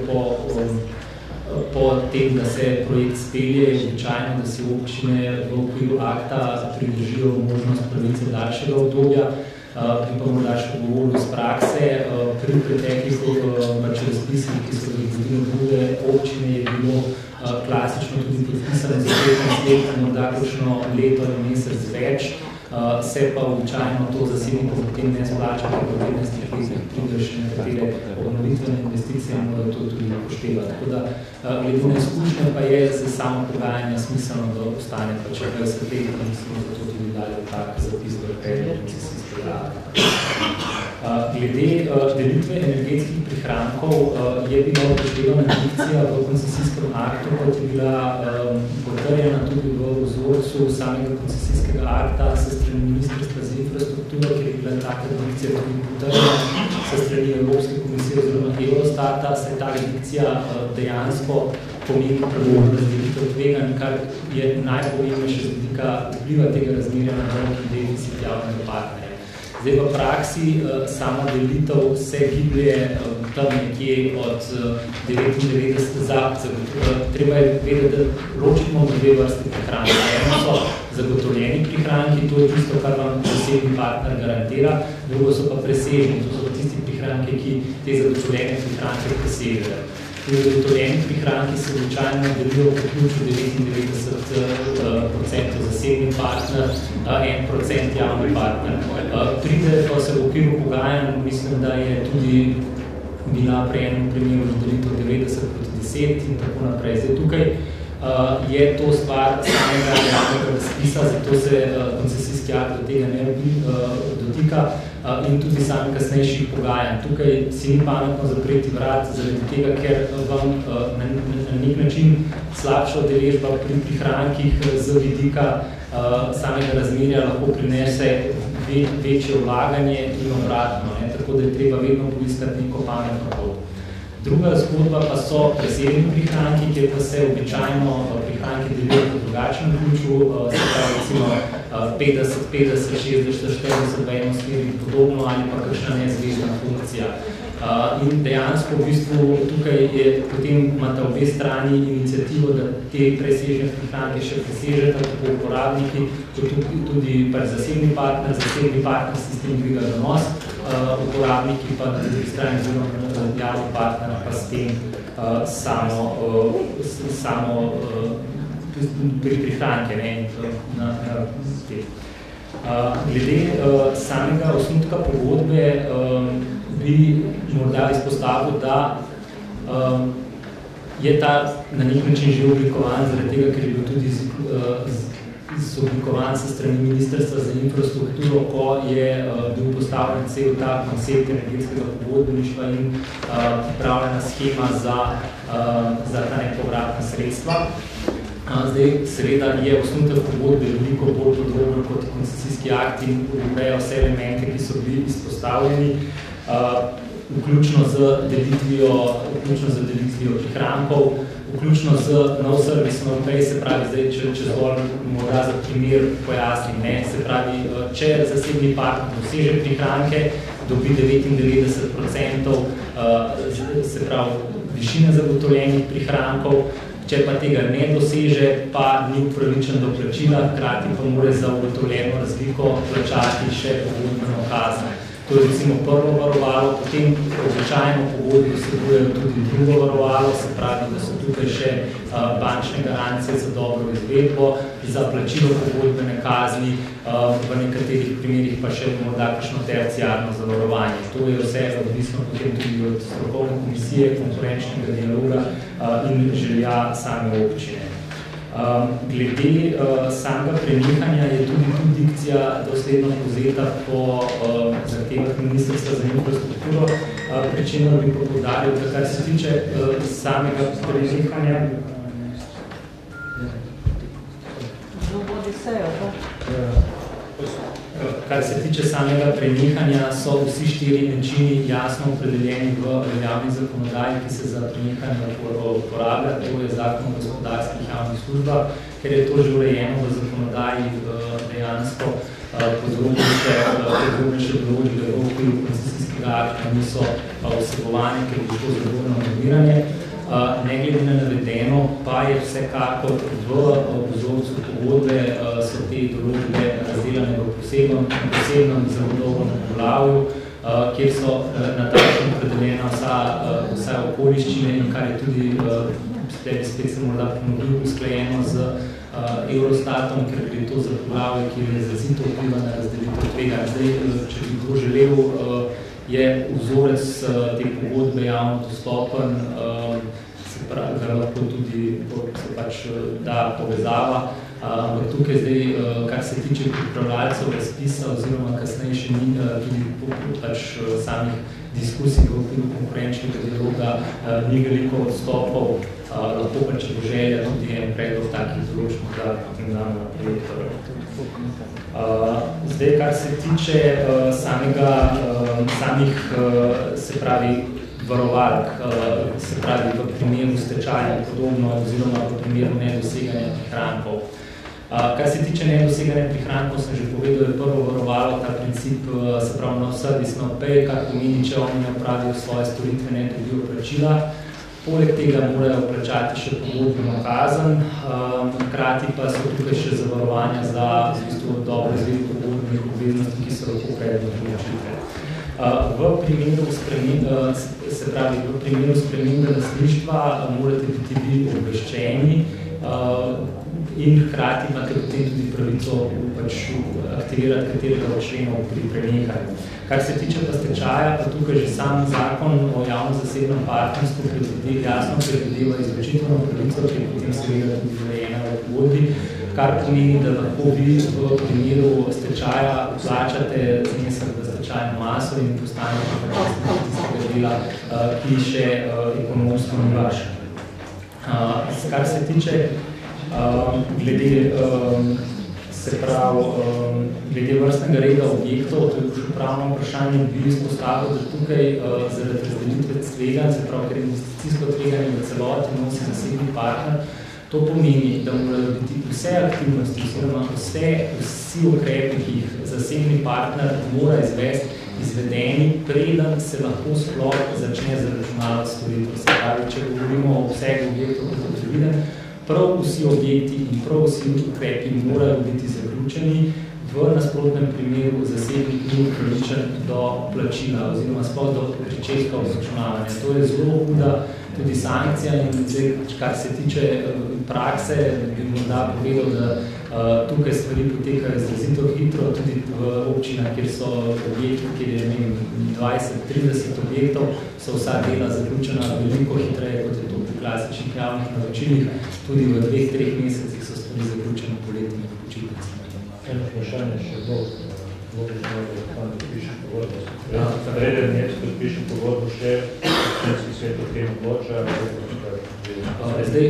po tem, da se projekt spelje, je običajno, da si občine v okviru akta pridržijo možnost pravice daljšega obdobja. Bi pa morda še govoril iz prakse. Pri preteklih razpisih, ki so razpisili druge občine, je bilo klasično tudi podpisano za 15 let, morda kakšno leto in mesec več, se pa običajno to zasebnikom potem ne splača, ker po 15 letih pride še nekatere obnovitvene investicije in morajo to tudi upoštevati. Tako da glede na izkušnje pa je za samo pogajanje smiselno, da ostane pa če 20 let, in smo zato tudi dali tak zapis v predlog koncesijskega akta. Glede delitve energetskih prihrankov je bila upoštevana dikcija v koncesijskem aktu, kot je bila potrjena tudi v vzorcu samega koncesijskega akta se strani Ministrstva za infrastrukturo, ker je bila taka dikcija tudi potrjena se strani Evropske komisije oziroma Eurostata, se ta dikcija dejansko pomeni pravilno razdelitev tveganj, kar je najpomembnejše z vidika vpliva tega razmerja na dolgi deficit javnega partnerja. Zdaj v praksi sama delitev se giblje tam nekje od 99 treba je vedeti, da ločimo dve vrste prihranki. Eno so zagotovljeni prihranki, to je tisto, kar vam zasebni partner garantira, drugo so pa presežni, to so tisti prihranki, ki te zagotovljene prihranke presežejo. Tudi zagotovljeni prihranki se običajno delijo v ključu 99% zasebni partner, 1% javni partner. Pride pa se v okviru pogajanj, mislim, da je tudi bila pri enem primeru delitev 90/10 in tako naprej. Zdaj tukaj je to stvar samega javnega razpisa, zato se koncesijski akt do tega ne dotika in tudi samih kasnejših pogajanj. Tukaj si ni pametno zapreti vrat, zaradi tega, ker vam na nek način slabša udeležba pri prihrankih z vidika samega razmerja lahko prinese večje vlaganje in obratno, tako da je treba vedno poiskati neko pametno pot. Druga zgodba pa so presežni prihranki, kjer pa se običajno prihranki delijo v drugačnem ključu, se pravi recimo 50, 50, 60, 40 v eno smer in podobno ali pa kakšna nezvezna funkcija. In dejansko v bistvu tukaj je, potem imate obe strani inicijativo, da te presežne prihranke še presežete, tako uporabniki, kot tudi zasebni partner sistem dviga donos, uporabniki pa na drugi strani oziroma javni partner pa s tem samo prihranke na te. Glede samega osnutka pogodbe bi morda izpostavil, da je ta na nek način že oblikovan, zaradi tega, ker je bil tudi izoblikovan se strani Ministrstva za infrastrukturo, ko je bil postavljen cel ta koncept energetskega pogodbeništva in pripravljena schema za ta nepovratna sredstva. Zdaj, seveda je osnutek pogodbe veliko bolj podroben kot koncesijski akt in ureja vse elemente, ki so bili izpostavljeni, vključno z delitvijo prihrankov, vključno z nov servis, se pravi, zdaj, če zgolj morda za primer pojasnim, se pravi, če zasebni partner doseže prihranke, dobi 99%, se pravi, višine zagotovljenih prihrankov, če pa tega ne doseže, pa ni upravičen do plačila, hkrati pa mora za ugotovljeno razliko plačati še pogodbeno kazen. To je recimo prvo varovalo, potem običajno pogodbi vsebujejo tudi drugo varovalo, se pravi, da so tukaj še bančne garancije za dobro izvedbo, za plačilo pogodbene kazni, v nekaterih primerih pa še morda kakšno terciarno zavarovanje. To je vse odvisno potem tudi od strokovne komisije, konkurenčnega dialoga in želja same občine. Glede samega prenehanja je tudi dikcija dosledno povzeta po zahtevah Ministrstva za infrastrukturo, pri čemer bi poudaril, da kar se tiče samega prenehanja. Kar se tiče samega prenehanja, so vsi 4 načini jasno opredeljeni v veljavni zakonodaji, ki se za prenehanje uporablja, to je Zakon o gospodarskih javnih službah, ker je to že urejeno v zakonodaji dejansko podrobnejše določbe v okviru koncesijskega akta niso vsebovane, ker je to zelo normiranje. Ne glede na navedeno, pa je vsekakor v vzorcu pogodbe so te določbe razdeljene v posebnem zagotovnem poglavju, kjer so natančno opredeljena vsa okoliščine in kar je tudi, spet se morda ponovil, usklajeno z Eurostatom, ker gre to za poglavje, kjer je izrazito vpliva na razdelitev tveganj. Zdaj, če bi kdo želel, je vzorec te pogodbe javno dostopen, se pravi, ga lahko tudi da povezava. Tukaj zdaj, kar se tiče pripravljalcev razpisa oziroma kasneje še ni tudi samih diskusij v okviru konkurenčnega dialoga, ni veliko odstopov, lahko pa če bo želja tudi en predlog takih določb, da nam naprej. Zdaj, kar se tiče samih, se pravi, varovalk, se pravi, v primeru stečaja podobno oziroma v primeru nedoseganja prihrankov. Kar se tiče nedoseganja prihrankov, sem že povedal, je prvo varovalo ta princip, se pravi, no service no pay, kar pomeni, če oni ne opravijo svoje storitve, ne dobijo plačila. Poleg tega morajo plačati še pogodbeno kazen, hkrati pa so tukaj še zavarovanja za dobro izvedbo pogodbenih obveznosti, ki so lahko predmet odločitve. V primeru spremembe lastništva morate biti vi obveščeni in hkrati imate potem tudi pravico aktivirati katerega od členov pri prenehanju. Kar se tiče pa stečaja, pa tukaj že sam zakon o javno-zasebnem partnerstvu jasno predvideva izločitveno pravico, ki je potem seveda tudi urejena v pogodbi, kar pomeni, da lahko vi v primeru stečaja plačate znesek v stečajno maso in postanete tistega dela, ki še ekonomsko ni vaš. Kar se tiče glede vrstnega reda objektov, to je še pravno vprašanje, bi izpostavil, da tukaj zaradi razdelitve tveganj, se pravi, ker investicijsko tveganje v celoti nosi zasebni partner, to pomeni, da morajo biti vse aktivnosti, oziroma vsi ukrepi, ki jih zasebni partner mora izvesti, izvedeni, preden se lahko sploh začne zaračunavati storitev. Se pravi, če govorimo o obsegu objektov, kot je predviden, prav vsi objekti in prav vsi ukrepi morajo biti zaključeni, v nasprotnem primeru zasebnik ni upravičen do plačila oziroma sploh do pričetka obračunavanja. To je zelo huda tudi sankcija in zdaj, kar se tiče prakse, bi morda povedal, da tukaj stvari potekajo izrazito hitro, tudi v občinah, kjer so objekti, kjer je 20-30 objektov, so vsa dela zaključena veliko hitreje, kot je to pri klasičnih javnih naročilih. Tudi v 2-3 mesecih so stvari zaključene poletnimi počitnicami. Eno vprašanje še dolgo, logično, da piše pogodbo. Reden je, ko piše pogodbo še, občinski svet o tem odloča. Zdaj,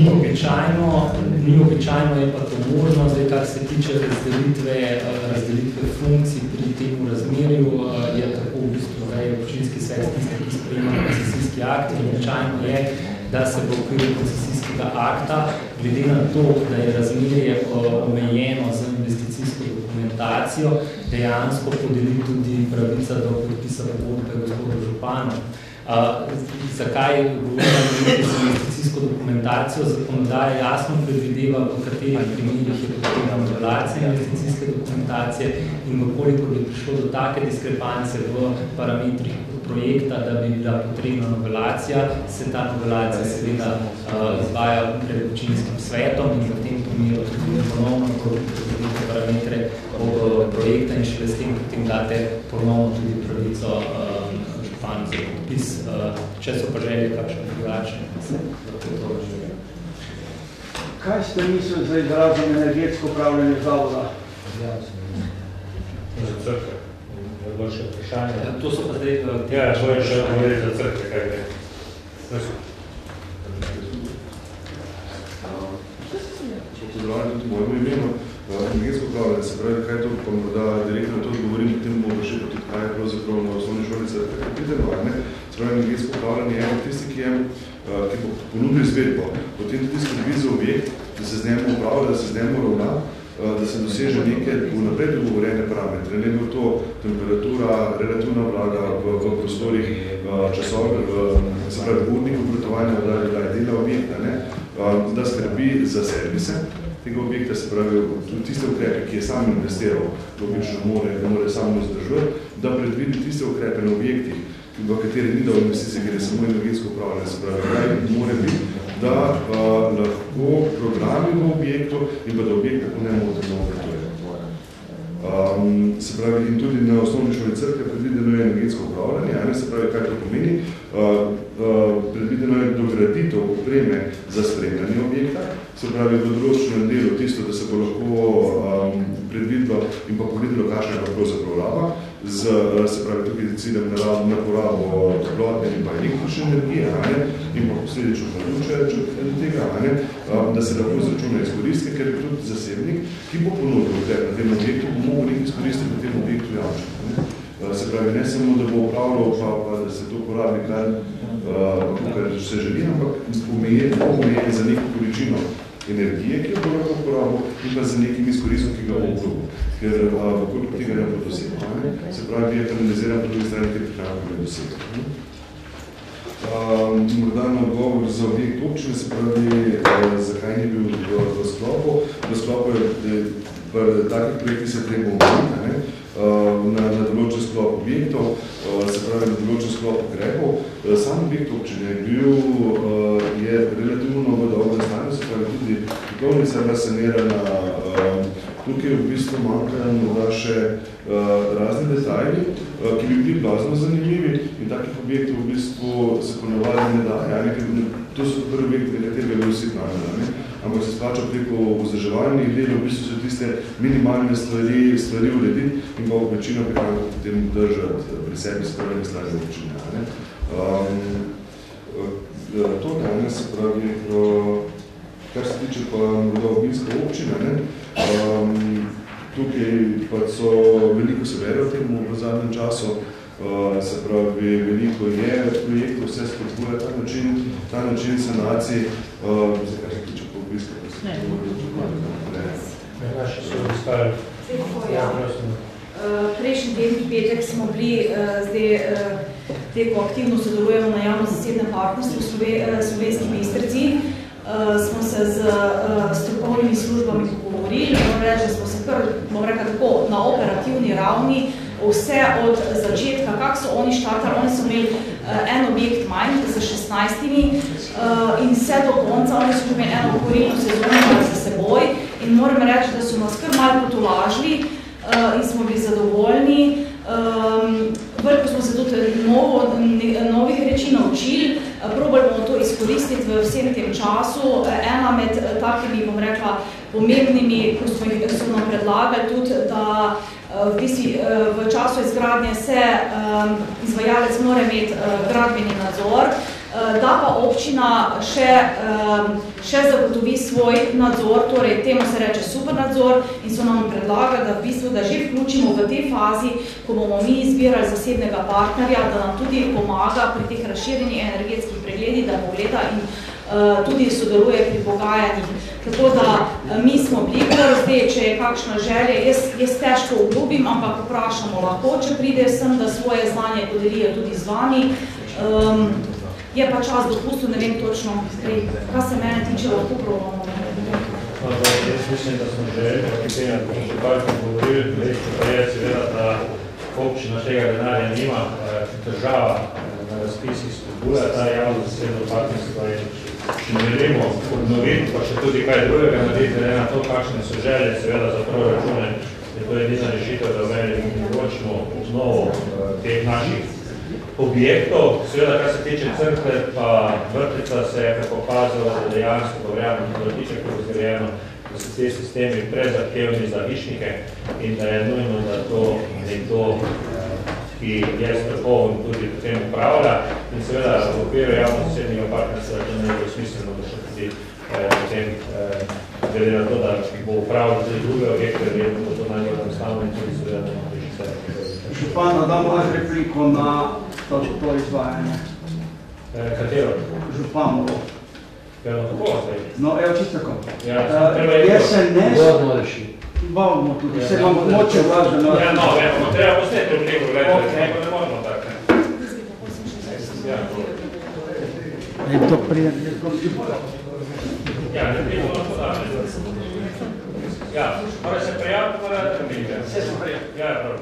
ni običajno je pa to možno, zdaj, kar se tiče razdelitve funkcij pri tem razmerju, je tako v bistvu, da je občinski svet tisti, ki sprejema koncesijski akt in običajno je, da se v okviru koncesijskega akta, glede na to, da je razmerje omejeno z investicijsko dokumentacijo, dejansko podeli tudi pravica do podpisa pogodbe gospodu županu. Zakaj govorimo z investicijsko dokumentacijo? Zakonodaja jasno predvideva, v katerih primerih je potrebna novelacija investicijske dokumentacije in koliko bi prišlo do take diskrepance v parametrih projekta, da bi bila potrebna novelacija, se ta novelacija seveda izvaja pred občinskim svetom in v tem primeru tudi ponovno predvidite parametre projekta in šele s tem potem date ponovno tudi pravico županu za podpis. Če so pa želje kakšne drugačne, se lahko to želijo. Kaj ste mislili za izrazom energetsko upravljanje zavoda? Za crkve. Je boljše vprašanje. To so pa zdaj... Ja, to je še govoriti za crkve, kaj gre. Pozdravljam tudi mojemu imenu. Energetsko upravljanje, se pravi, kaj to, pa morda direktno to odgovorim, potem bomo še pa tudi, kaj je pravzaprav na osnovni šoli certificirano. Se pravi, energetsko upravljanje je tisti, ki bo ponudil izvedbo, potem tudi skrbi za objekt, da se z njemu upravlja, da se z njemu ravna, da se doseže neke vnaprej dogovorjene parametre. Ne bo to temperatura, relativna vlaga v prostorih, se pravi, vodnik obratovanja, da je dela objekta, da skrbi za servise tega objekta, se pravi, tiste ukrepe, ki je sam investiral, logično more samo izdržati, da predvidi tiste ukrepe na objektih, v kateri ni dal investicije, ker je samo energetsko upravljanje, se pravi, kaj more biti, da lahko programi v objektu in pa da objekt tako nemoteno obratuje. Se pravi, in tudi na osnovni šoli cerkve predvideno je energetsko upravljanje, se pravi, kaj to pomeni, predvideno je dograditev opreme za spremljanje objekta, se pravi, v določenem delu tisto, da se bo lahko predvidilo in pa pogledalo, kakšna je pravzaprav raba, se pravi, tukaj decidem na porabo toplotne in pa električne energije, in pa posledično naruče tega, da se lahko izračuna izkoristke, ker je tudi zasebnik, ki bo ponudil na tem objektu, bo mogel nekaj izkoristiti na tem objektu javno. Se pravi, ne samo, da bo upravljal, pa da se to porabi, kar se želi, ampak omejen za neko količino energije, ki jo bo lahko uporabil, in pa za nekim izkoristkom, ki ga bo upravil. Ker koliko tega ne bo dosegel. Se pravi, je penaliziran po drugi strani, ki prihranko ne dosegel. Morda na odgovor za objekt občine, se pravi, zakaj ni bil v sklopu. V sklopu je takih projekti se treba omeniti, na določen sklop objektov, se pravi na določen sklop ukrepov. Sam objekt občine je relativno v dobrem stanju, se pravi tudi popolnica je bila sanirana. Tukaj v bistvu manjkajo morda še razni detajli, ki bi bili blazno zanimivi in takih objektov v bistvu se ponavadi ne daje. To so prvi objekti, nekaterega je bilo vsi najmena, ampak se splača preko vzdrževalnih delov, v bistvu so tiste minimalne stvari urediti in pa večino prihranko potem držati pri sebi s prvene strani občine. To danes se pravi, kar se tiče pa morda obinska občina, tukaj pa so veliko se vere o tem v zadnjem času, se pravi, veliko je projektov, vse spodbuja ta način sanacij, kar se tiče pa obinska, pa se to naši so obiskali. Ja, prosim. Prejšnji teden, petek, smo bili zdaj, ko aktivno sodelujemo na javno-zasebnem partnerstvu v Slovenski Bistrici, smo se z strokovnimi službami pogovorili, moram reči, da smo se kar, bom rekla tako, na operativni ravni, vse od začetka, kako so oni štartali, oni so imeli en objekt manj za 16 in vse do konca, oni so imeli eno korilno sezono za seboj in moram reči, da so nas kar malo potolažili in smo bili zadovoljni. Veliko smo se tudi novih reči naučili, probali bomo to izkoristiti v vsem tem času. Ena med takimi, bom rekla, pomembnimi, ko so nam predlagali tudi, da v času izgradnje se izvajalec mora imeti gradbeni nadzor, da pa občina še zagotovi svoj nadzor, torej temu se reče super nadzor in so nam predlagali, da v bistvu, da že vključimo v tej fazi, ko bomo mi izbirali zasebnega partnerja, da nam tudi pomaga pri teh razširjenih energetskih pregledih, da pogleda in tudi sodeluje pri pogajanjih. Tako da mi smo bili zdaj, če je kakšna želja, jaz težko obljubim, ampak vprašamo lahko, če pride sem, da svoje znanje podelijo tudi z vami. Je pa čas dopustil, ne vem točno, kaj se mene tiče, lahko probamo. Jaz mislim, da smo že govorili, dejstvo pa je seveda, da občina tega denarja nima, država na razpisih spodbuja ta javno-zasebno partnerstvo in če ne želimo obnoviti, pa še tudi kaj drugega narediti, glede na to, kakšne so želje, seveda za proračune, je to edina rešitev, da omogočimo obnovo teh naših objektov. Seveda, kar se tiče crkve, pa vrtlica se je pokazala, da dejansko verjamem, da tiče, ko je zgrajeno, da so te sistemi prezahtevni za hišnike in da je nujno, da to nekdo, ki je strokoven, tudi potem upravlja. In seveda, v okviru javno-zasebnega partnerstva je to nekaj smiselno, da še tudi potem, glede na to, da bo upravljal tudi druge objekte, verjetno bo to najbolj enostavno in tudi seveda ne more vse. Župana, da moraš repliko na to izvajanje. Katero? Županovo. Ja, no tako zdaj. No, evo čisto tako. Ja, treba je to. Vodno reši. Bavimo tudi, se vam moče važno. Ja, no, treba posneti repliko, gledajte, ne moramo tako. Je to prijem. Ja, repliko lahko da. Ja, mora se prijaviti, mora repliko. Vse se prijaviti. Ja, prav.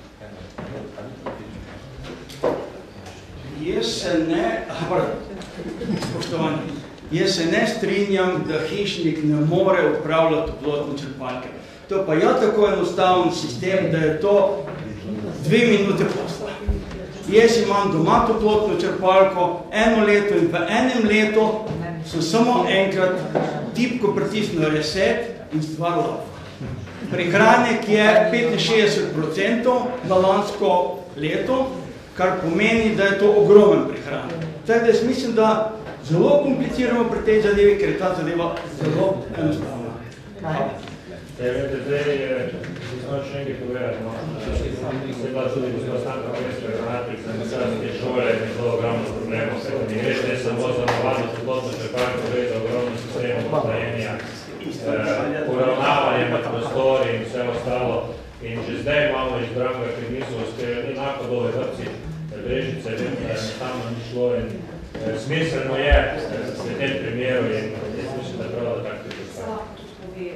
Jaz se ne strinjam, da hišnik ne more upravljati toplotne črpalke. To pa je tako enostaven sistem, da je to 2 minute posla. Jaz imam doma toplotno črpalko 1 leto in v enem letu sem samo enkrat tipko pritisnil reset in stvar lava. Prihranek je 65% na lansko leto, kar pomeni, da je to ogromen prihranek. Tako da jaz mislim, da zelo kompliciramo pri tej zadevi, ker je ta zadeva zelo enostavna. Vete, zdaj smo še nekaj povedati, se pa tudi gospod Stanka Pestro, granatnik, za te šole je zelo ogromno problemov, ne greš ne samo za navadno toplotno črpalko, gre za ogromno sistemov postajenja, uravnavanje med prostori in vse ostalo. In že zdaj imamo izbranega, ki niso uspeli enako dole vrci, Brežice, vem, da enostavno ni šlo in smiselno je v tem primeru in jaz mislim, da prav, da tako je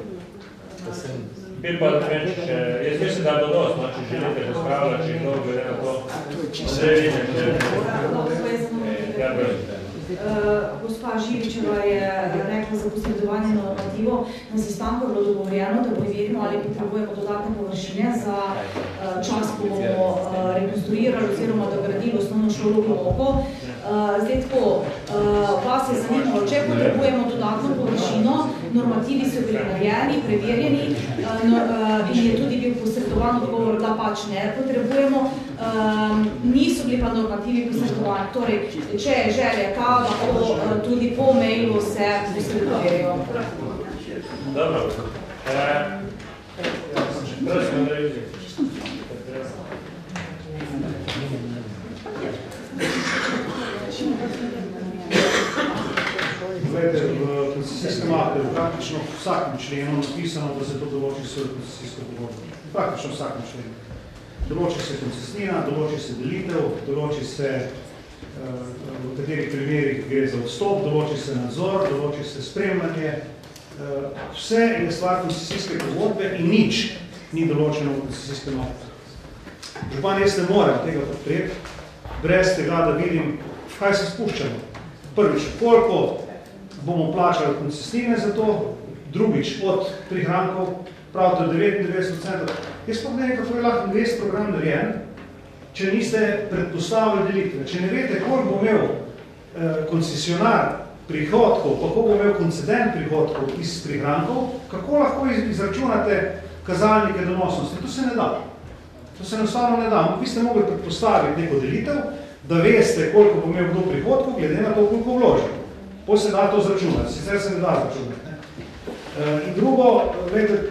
bi pa ne vem, jaz mislim, da bo dost, če želite razpravljati, če kdo glede na to, vse vidim, Gospa Živičeva je rekla za posredovanje normativov. Na sestanku je bilo dogovorjeno, da preverimo, ali potrebujemo dodatne površine za čas, ko bomo rekonstruirali oziroma da gradili osnovno šolo v Loko. Zdaj tako, vas je zanimalo, če potrebujemo dodatno površino, normativi so bili narejeni, preverjeni in je tudi bil posredovan odgovor, da pač ne potrebujemo. Niso bili pa normativi posredovani. Torej, če je želja ta, lahko tudi po mailu se posredujejo. Dobro. Prosim, da je Glede, v koncesijskem aktu je praktično praktično v vsakem členu napisano, da se to določi s koncesijsko pogodbo. Praktično v vsakem členu. Določi se koncesnina, določi se delitev, določi se v katerih primerih gre za odstop, določi se nadzor, določi se spremljanje. Vse je stvar koncesijske pogodbe in nič ni določeno v koncesijskem aktu. Župan, jaz ne morem tega podpreti, brez tega, da vidim, v kaj se spuščamo. Prvič, koliko bomo plačali koncesnine za to, drugič, od prihrankov, pravite 99%. Jaz pa ne vem, kako je lahko invest program narejen, če niste predpostavili delitve. Če ne veste, koliko bo imel koncesionar prihodkov, kako bo imel koncedent prihodkov iz prihrankov, kako lahko izračunate kazalnike donosnosti. To se ne da. To se enostavno ne da. Vi ste mogli predpostaviti neko delitev, da veste, koliko bo imel kdo prihodkov, glede na to, koliko vloži. Potem se da to zračunati. Sicer se ne da zračunati. In drugo, vedete,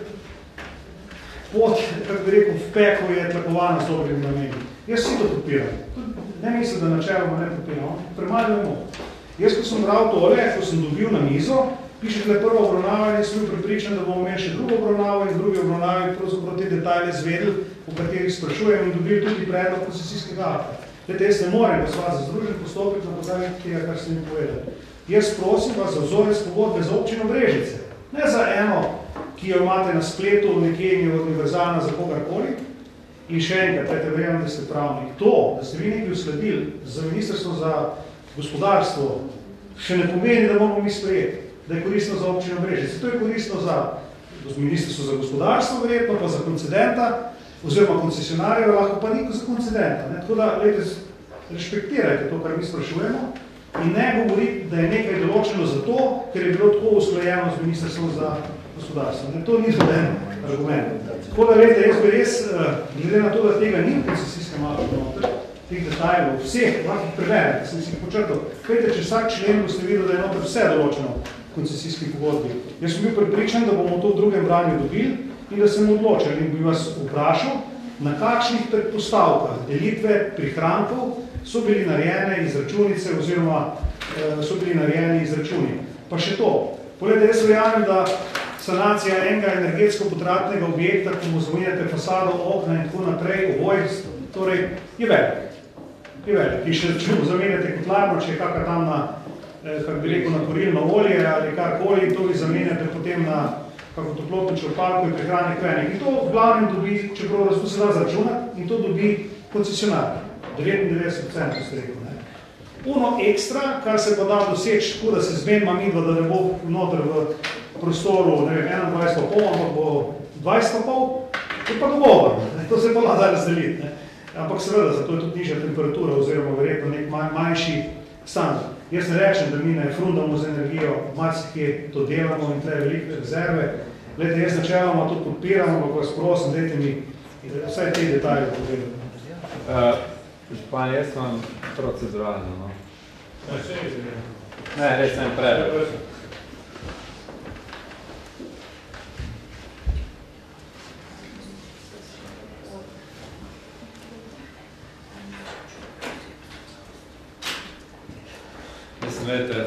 pot, kako bi rekel, v peku je tlakovana s dobrimi nameni. Jaz si to podpiram. Ne mislim, da načeloma ne podpiram. Premalo vemo. Jaz, ko sem bral tole, ko sem dobil na mizo, piše, da je prva obravnava in sem bil prepričan, da bomo imeli še drugo obravnavo in druge obravnave, pravzaprav te detajle zvedeli, o katerih sprašujem in dobili tudi predlog koncesijskega akta. Glede, jaz ne morem vas za združen postopek na podlagi tega, kar ste mi povedali. Jaz prosim vas za vzorec pogodbe za občino Brežice. Ne za eno, ki jo imate na spletu, nekje in je univerzalna za kogarkoli. In še enkrat, verjamem, da ste pravnik. To, da ste vi nekaj uskladili za Ministrstvo za gospodarstvo, še ne pomeni, da moramo mi sprejeti, da je koristno za občino Brežice. To je koristno za Ministrstvo za gospodarstvo, verjetno pa za koncedenta, oziroma koncesionarjev, lahko pa niko za koncedenta. Tako da, respektirajte to, kar mi sprašujemo, in ne govoriti, da je nekaj določeno zato, ker je bilo tako usklajeno z Ministrstvom za gospodarstvo. To ni zgoden argument. Tako da, jaz bi res, glede na to, da tega ni v koncesijskem aktu, teh detajlov, vseh, lahko jih preberete, sem si jih počrtal. Veste, če vsak člen boste videli, da je noter vse določeno v koncesijski pogodbi. Jaz sem bil prepričan, da bomo to v drugem branju dobili in da sem odločil in bi vas vprašal, na kakšnih predpostavkah delitve prihrankov so bili narejene izračunice oziroma so bili narejeni izračuni. Pa še to. Poglejte, jaz verjamem, da sanacija enega energetsko potratnega objekta, ko mu zamenjate fasado, okna in tako naprej, oboj, torej je velik. Je velik. In še če mu zamenjate kotlarno, če je kakor tam na, kako bi rekel, na kurilno olje ali karkoli, to vi zamenjate potem na kako toplotno črpalko in prihranek venik. In to v glavnem dobi, čeprav to se da zračunati, in to dobi koncesionar. 99% ste rekel. Uno ekstra, kar se pa da doseči, tako da se zmenima midva, da ne bo noter v prostoru 21,5, ampak bo 20,5, je pa dogovor. To se pa da razdeliti. Ampak seveda, zato je tudi nižja temperatura oziroma verjetno nek manjši standard. Jaz ne rečem, da mi ne frundamo z energijo, marsikje to delamo in tle velike rezerve. Glede, jaz načeloma to podpiram, ampak vas prosim, dajte mi vsaj te detalje povedati. Župan, jaz vam proceduralno, no. Ne, res sem predlog. Mislim, vedete,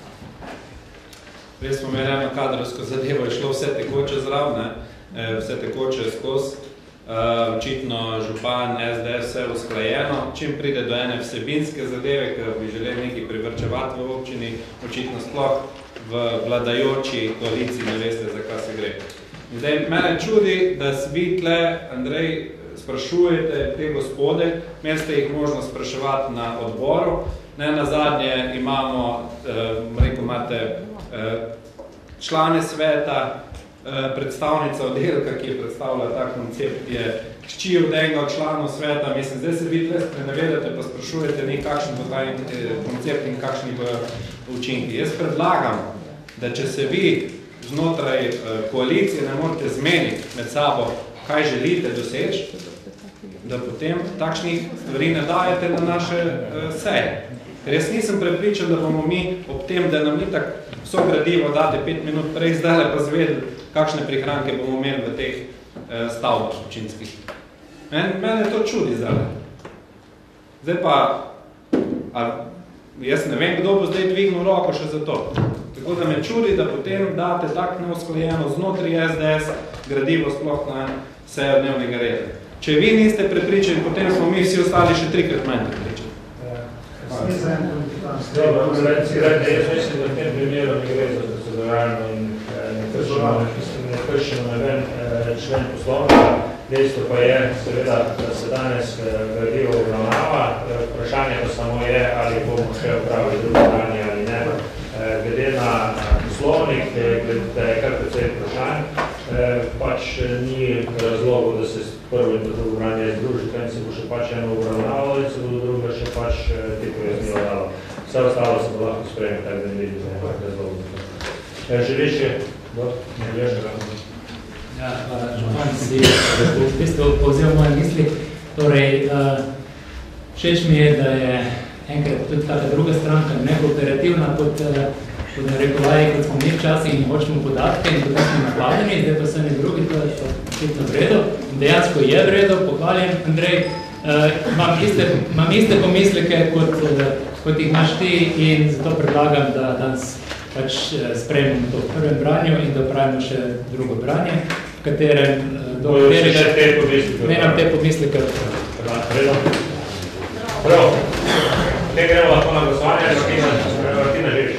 res smo imeli eno kadrovsko zadevo, je šlo vse tekoče zraven, vse tekoče skozi. Očitno župan, SDS, vse usklajeno. Čim pride do ene vsebinske zadeve, ki bi želeli nekaj privrčevati v občini, očitno sploh v vladajoči koaliciji ne veste, za kaj se gre. Zdaj, mene čudi, da vi tle, Andrej, sprašujete te gospode, imeli ste jih možno spraševati na odboru. Ne, na zadnje imamo, rekel, imate člane sveta, predstavnica oddelka, ki je predstavila ta koncept, je hči od enega od članov sveta. Mislim, zdaj se vi tle sprenevedate, pa sprašujete ni kakšen bo ta koncept in kakšni bo učinki. Jaz predlagam, da če se vi znotraj koalicije ne morete zmeniti med sabo, kaj želite doseči, da potem takšnih stvari ne dajete na naše seje. Ker jaz nisem prepričan, da bomo mi ob tem, da nam ni tak vso gradivo date 5 minut prej, zdaj pa zvedeli, kakšne prihranke bomo imeli v teh stavbah občinskih. Mene to čudi zdaj. Zdaj pa, jaz ne vem, kdo bo zdaj dvignil roko še za to. Tako da me čudi, da potem date tak neusklajeno znotraj SDS gradivo sploh na sejo dnevnega reda. Če vi niste prepričani, potem smo mi vsi ostali še 3-krat manj prepričani. Dobro, jaz mislim, da v tem primeru ne gre za proceduralno in ne kršeno naven člen poslovnika. Dejstvo pa je, seveda, da se danes gradivo obravnava. Vprašanje pa samo je, ali bomo še opravili drugo branje ali ne. Glede na poslovnik, da je kar precej vprašanj, pač ni razlogov, da se prvo in drugo branje združi, kaj se bo še pač eno obravnavalo in se bo drugo še pač te pojasnilo dalo. Vse ostalo se bo lahko sprejme, tako da ne vidim razlogov. Želiš še? Ne želiš še? Ja, hvala, župan, si v bistvu povzel moje misli. Torej, všeč mi je, da je enkrat tudi ta druga stranka nekooperativna kot narekovaji, kot smo mi včasih in hočemo podatke in potem smo napadeni, zdaj pa so ne drugi, to je očitno v redu. Dejansko je v redu, pohvaljen, Andrej. Imam iste pomisleke, kot jih imaš ti in zato predlagam, da danes pač sprejmemo to v prvem branju in da pravimo še drugo branje, v katerem do katerega menam te pomisleke. Prav. Te gremo lahko na glasovanje, Martina Ževiš.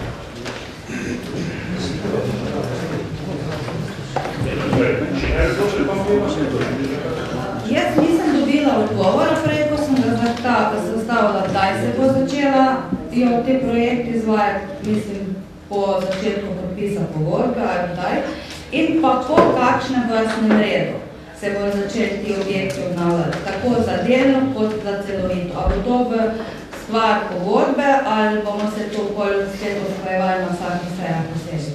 Jaz nisem dobila odgovora prej, ko sem ga zastavila, kdaj se bo začela te projekte izvajati, mislim, po začetku podpisa pogodbe ali kdaj, in pa po kakšnem vrstnem redu se bodo začeli ti objekti obnavljati, tako za delno kot za celovito. A bo to v stvar pogodbe ali bomo se to bolj spet usklajevali na vsakih sejah posebej?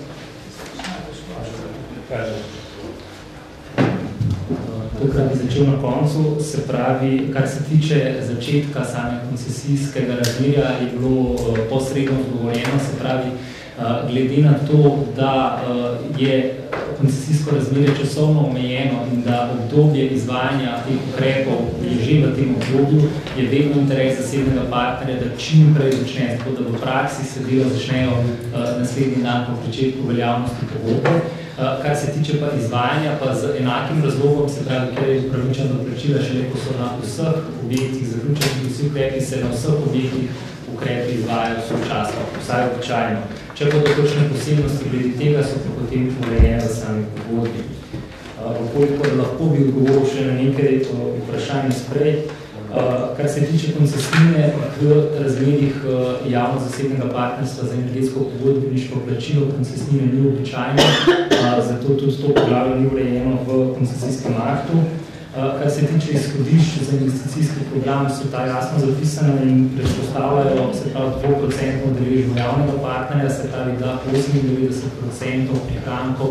Tukaj bi začel na koncu, se pravi, kar se tiče začetka same koncesijskega razmerja, je bilo posredno dogovorjeno, se pravi, glede na to, da je koncesijsko razmerje časovno omejeno in da obdobje izvajanja teh ukrepov je že v tem obdobju, je vedno interes zasebnega partnerja, da čim prej začne, tako da v praksi se delo začnejo naslednji dan po pričetku veljavnosti pogodbe. Kar se tiče pa izvajanja, pa z enakim razlogom, se pravi, ker je upravičeno do plačila šele, ko so na vseh objektih zaključeni, vsi ukrepi se na vseh objektih ukrepi izvajajo sočasno, vsaj običajno. Če pa do točne posebnosti glede tega so pa potem urejene v sami pogodbi. Koliko lahko bi odgovoril še na nekaj vprašanj sprej. Kar se tiče koncesijne v razmerjih javno-zasebnega partnerstva za energetsko pogodbeniško plačilo, koncesijne ni običajno, zato tudi to poglavje ni urejeno v koncesijskem aktu. Kar se tiče izhodišč za investicijski program, so ta jasno zapisane in predpostavljajo, se pravi, 2% udeležbo javnega partnerja, se pravi, da 98% prihrankov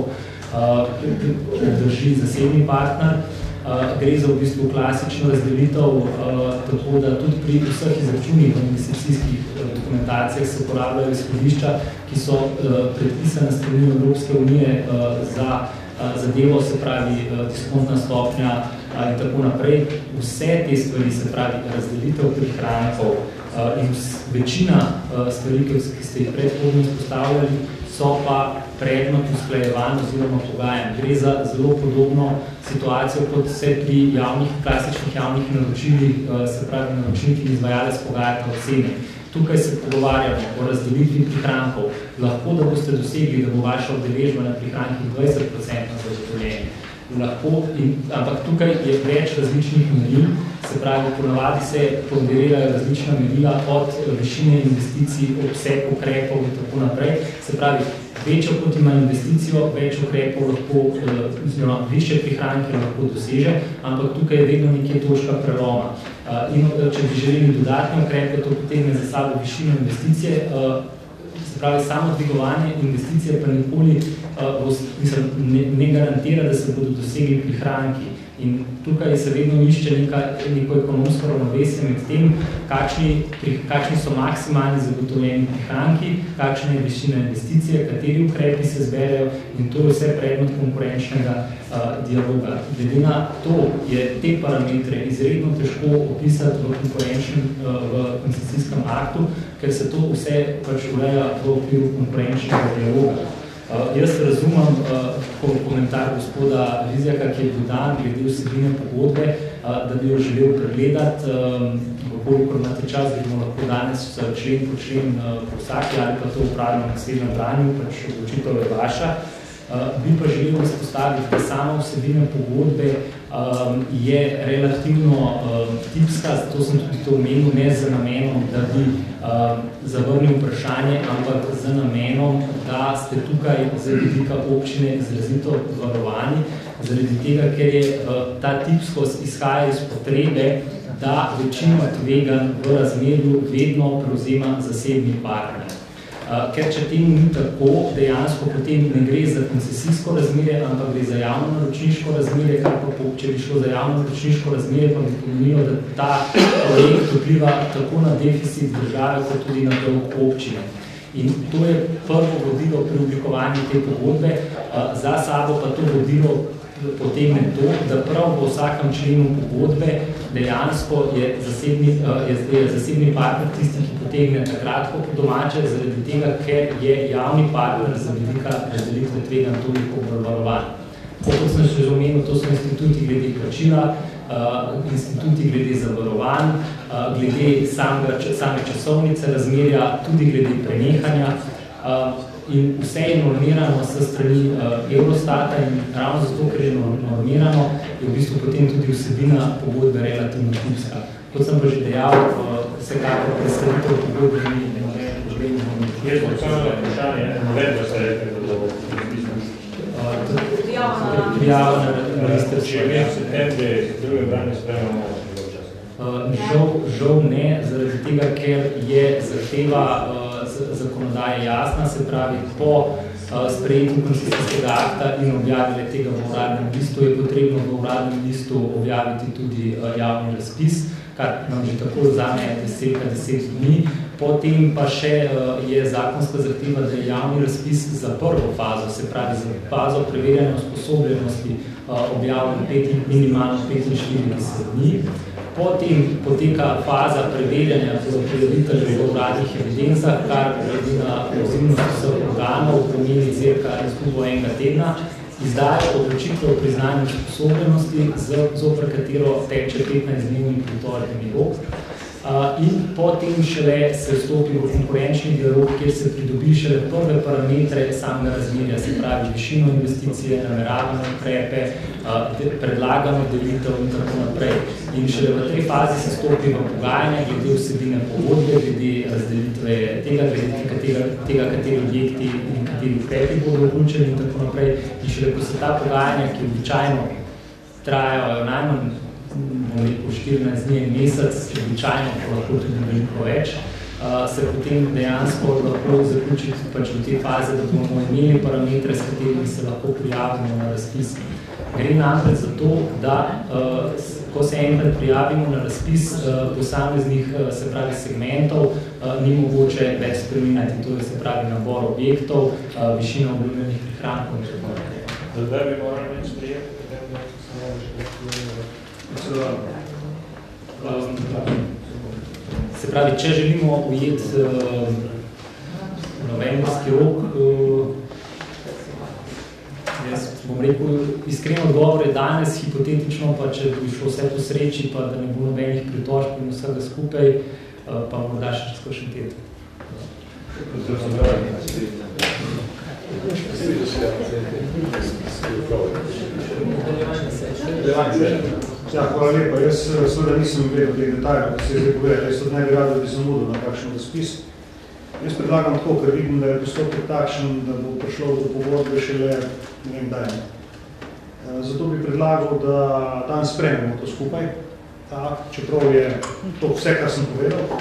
drži zasebni partner. Gre za v bistvu klasično razdelitev, tako da tudi pri vseh izračunih v investicijskih dokumentacijah se uporabljajo izhodišča, ki so predpisane s strani Evropske unije za zadevo, se pravi, diskontna stopnja in tako naprej. Vse te stvari, se pravi, razdelitev prihrankov in večina stvari, ki ste jih predhodno izpostavljali, so pa predmet usklajevanj oziroma pogajanj. Gre za zelo podobno situacijo, kot se pri klasičnih javnih naročilih, se pravi, naročnik in izvajalec pogajata o ceni. Tukaj se pogovarjamo o razdelitvi prihrankov. Lahko, da boste dosegli, da bo vaša udeležba na prihrankih 20% zagotovljenje. Ampak tukaj je več različnih meril, se pravi, ponavadi se ponderirajo različna merila od višine investicij, obseg ukrepov in tako naprej. Se pravi, večjo kot ima investicijo, več ukrepov lahko, više prihranke lahko doseže, ampak tukaj je vedno nekje točka preloma. In če bi želeli dodatne ukrepe, to potegne za sabo višino investicije, se pravi, samo dvigovanje investicije pa nikoli ne garantira, da se bodo dosegli prihranki. In tukaj se vedno išče neko ekonomsko ravnovesje med tem, kakšni so maksimalni zagotovljeni prihranki, kakšna je višina investicije, kateri ukrepi se zberejo in to je vse predmet konkurenčnega dialoga. Glede na to je te parametre izredno težko opisati v koncesijskem aktu, ker se to vse pač ureja v okviru konkurenčnega dialoga. Jaz razumem komentar gospoda Vizjaka, ki je bil dan glede vsebine pogodbe, da bi jo želel pregledati. Kolikor imate čas, bi bomo lahko danes člen po člen po vsaki ali pa to upravljamo na naslednjem branju, pač odločitev je vaša. Bi pa želel izpostaviti, da sama vsebina pogodbe je relativno tipska, zato sem tudi to omenil, ne z namenom, da bi zavrnil vprašanje, ampak z namenom, da ste tukaj z vidika občine izrazito varovani, zaradi tega, ker je ta tipskost izhaja iz potrebe, da večino tveganj v razmerju vedno prevzema zasebni partner. Ker če temu ni tako, dejansko potem ne gre za koncesijsko razmerje, ampak gre za javno naročniško razmerje, kar pa če bi šlo za javno naročniško razmerje, pa bi pomenilo, da ta projekt vpliva tako na deficit države, kot tudi na dolg občine. In to je prvo vodilo pri oblikovanju te pogodbe, za sabo pa to vodilo potegne to, da prav v vsakem členu pogodbe dejansko je zasebni partner tisti, ki potegne takrat po domače, zaradi tega, ker je javni partner za vidika razdelitve tveganj toliko obvarovan. Kot sem še omenil, to so instituti glede plačila, instituti glede zavarovanj, glede same časovnice razmerja, tudi glede prenehanja. In vse je normirano s strani Eurostata in ravno zato, ker je normirano, je v bistvu potem tudi vsebina pogodbe relativno tipska. Kot sem pa že dejal, vsekakor predstavitev pogodbe ni želimo. Jaz bom samo vprašanje, navedba se rekli, da bo prijava na registraciju. Če je v septembri druge branje sprejemamo Žal ne, zaradi tega, ker je zahteva zakonodaje jasna, se pravi, po sprejetju koncesijskega akta in objavile tega v uradnem listu, je potrebno v uradnem listu objaviti tudi javni razpis, kar nam že tako vzame 10 dni. Potem pa še je zakonska zahteva, da je javni razpis za prvo fazo, se pravi za fazo preverjanja usposobljenosti objavljen minimalno 45 dni. Potem poteka faza preverjanja prijaviteljev v uradnih evidencah, kar glede na odzivnost vseh organov pomeni cirka izgubo enega tedna. Izdaja odločitev o priznanju usposobljenosti, zoper katero teče 15-dnevni pritožbeni rok. In potem šele se vstopi v konkurenčni dialog, kjer se pridobi šele prve parametre samega razmerja, se pravi višino investicije, nameravane ukrepe, predlagano delitev in tako naprej. In šele v tej fazi se stopi v pogajanje glede vsebine pogodbe, glede razdelitve tega, kateri objekti in kateri ukrepi bodo vključeni in tako naprej. In šele ko se ta pogajanja, ki običajno trajajo najmanj 14 dni in mesec, običajno pa lahko tudi veliko več, se potem dejansko lahko zaključiti pač v te faze, da bomo imeli parametre, s katerimi se lahko prijavimo na razpis. Gre namreč za to, da ko se enkrat prijavimo na razpis posameznih, se pravi, segmentov, ni mogoče več spreminjati, to je se pravi nabor objektov, višina obljubljenih prihrankov in tako naprej. Zdaj bi morali več prijeti, potem da se pravi, če želimo ujeti novembrski rok, jaz bom rekel, iskreno odgovor je danes, hipotetično pa, če bi šlo vse po sreči, pa da ne bo nobenih pritožb in vsega skupaj, pa morda še čez kakšen teden. Ja, hvala lepa. Jaz seveda nisem gledal teh detajlov, ki se je zdaj povedal. Jaz tudi ne bi rad, da bi zamudil na kakšen razpis. Jaz predlagam tako, ker vidim, da je postopek takšen, da bo prišlo do pogodbe šele ne vem daj. Zato bi predlagal, da danes sprejmemo to skupaj, čeprav je to vse, kar sem povedal,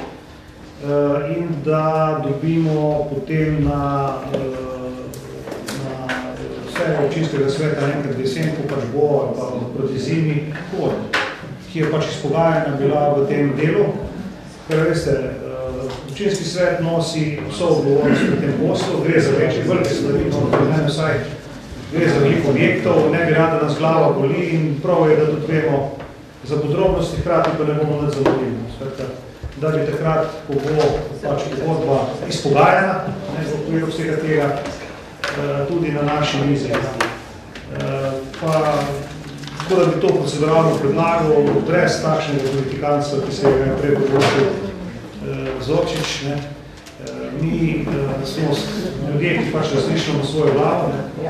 in da dobimo potem na seja občinskega sveta enkrat jesen, ko pač bo, ali pa proti zimi, ki je pač izpogajana bila v tem delu. Ker veste, občinski svet nosi vso odgovornost v tem poslu, gre za večje velike stvari, no, vsaj gre za veliko objektov, ne bi rada nas glava boli in prav je, da tudi vemo za podrobnosti, hkrati pa ne bomo nad zavodili. Da bi takrat, ko bo pač pogodba izpogajana, v okviru vsega tega, tudi na naši mizi. Pa, tako da bi to proceduralno predlagal, brez takšnega politikanstva, ki se je prej področil Zorčič. Mi smo ljudje, ki pač razmišljamo svojo glavo.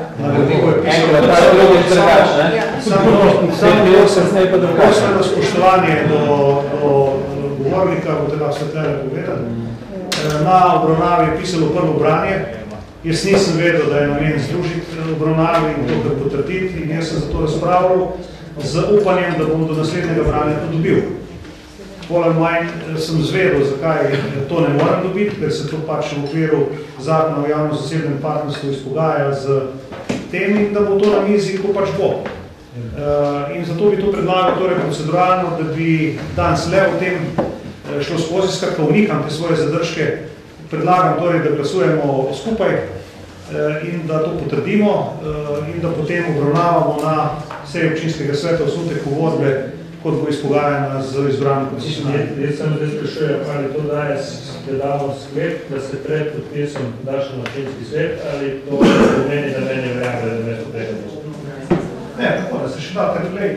Samo spoštovanje do govornika, bo tega vse tlele povedati. Na obravnavi je pisalo prvo branje. Jaz nisem vedel, da je namen združiti obravnavi in to kar potrditi in jaz sem zato razpravljal z upanjem, da bom do naslednjega branja to dobil. Poleg manj sem zvedel, zakaj to ne moram dobiti, ker se to pač v okviru zakona o javno-zasebnem partnerstvu izpogaja z tem in da bo to na mizi, ko pač bo. In zato bi to predlagal torej proceduralno, da bi danes le o tem šlo skozi, skratka unikam te svoje zadržke, predlagam torej, da glasujemo skupaj in da to potrdimo in da potem obravnavamo na seji občinskega sveta osnutek pogodbe, kot bo izpogajana z izbranim koncesionarjem. Jaz sem zdaj sprašujem, ali to daje, da damo sklep, da se pred podpisom daš na občinski svet, ali to pomeni, da meni verjame, da ne potrebno. Ne, tako, da se še da, glej,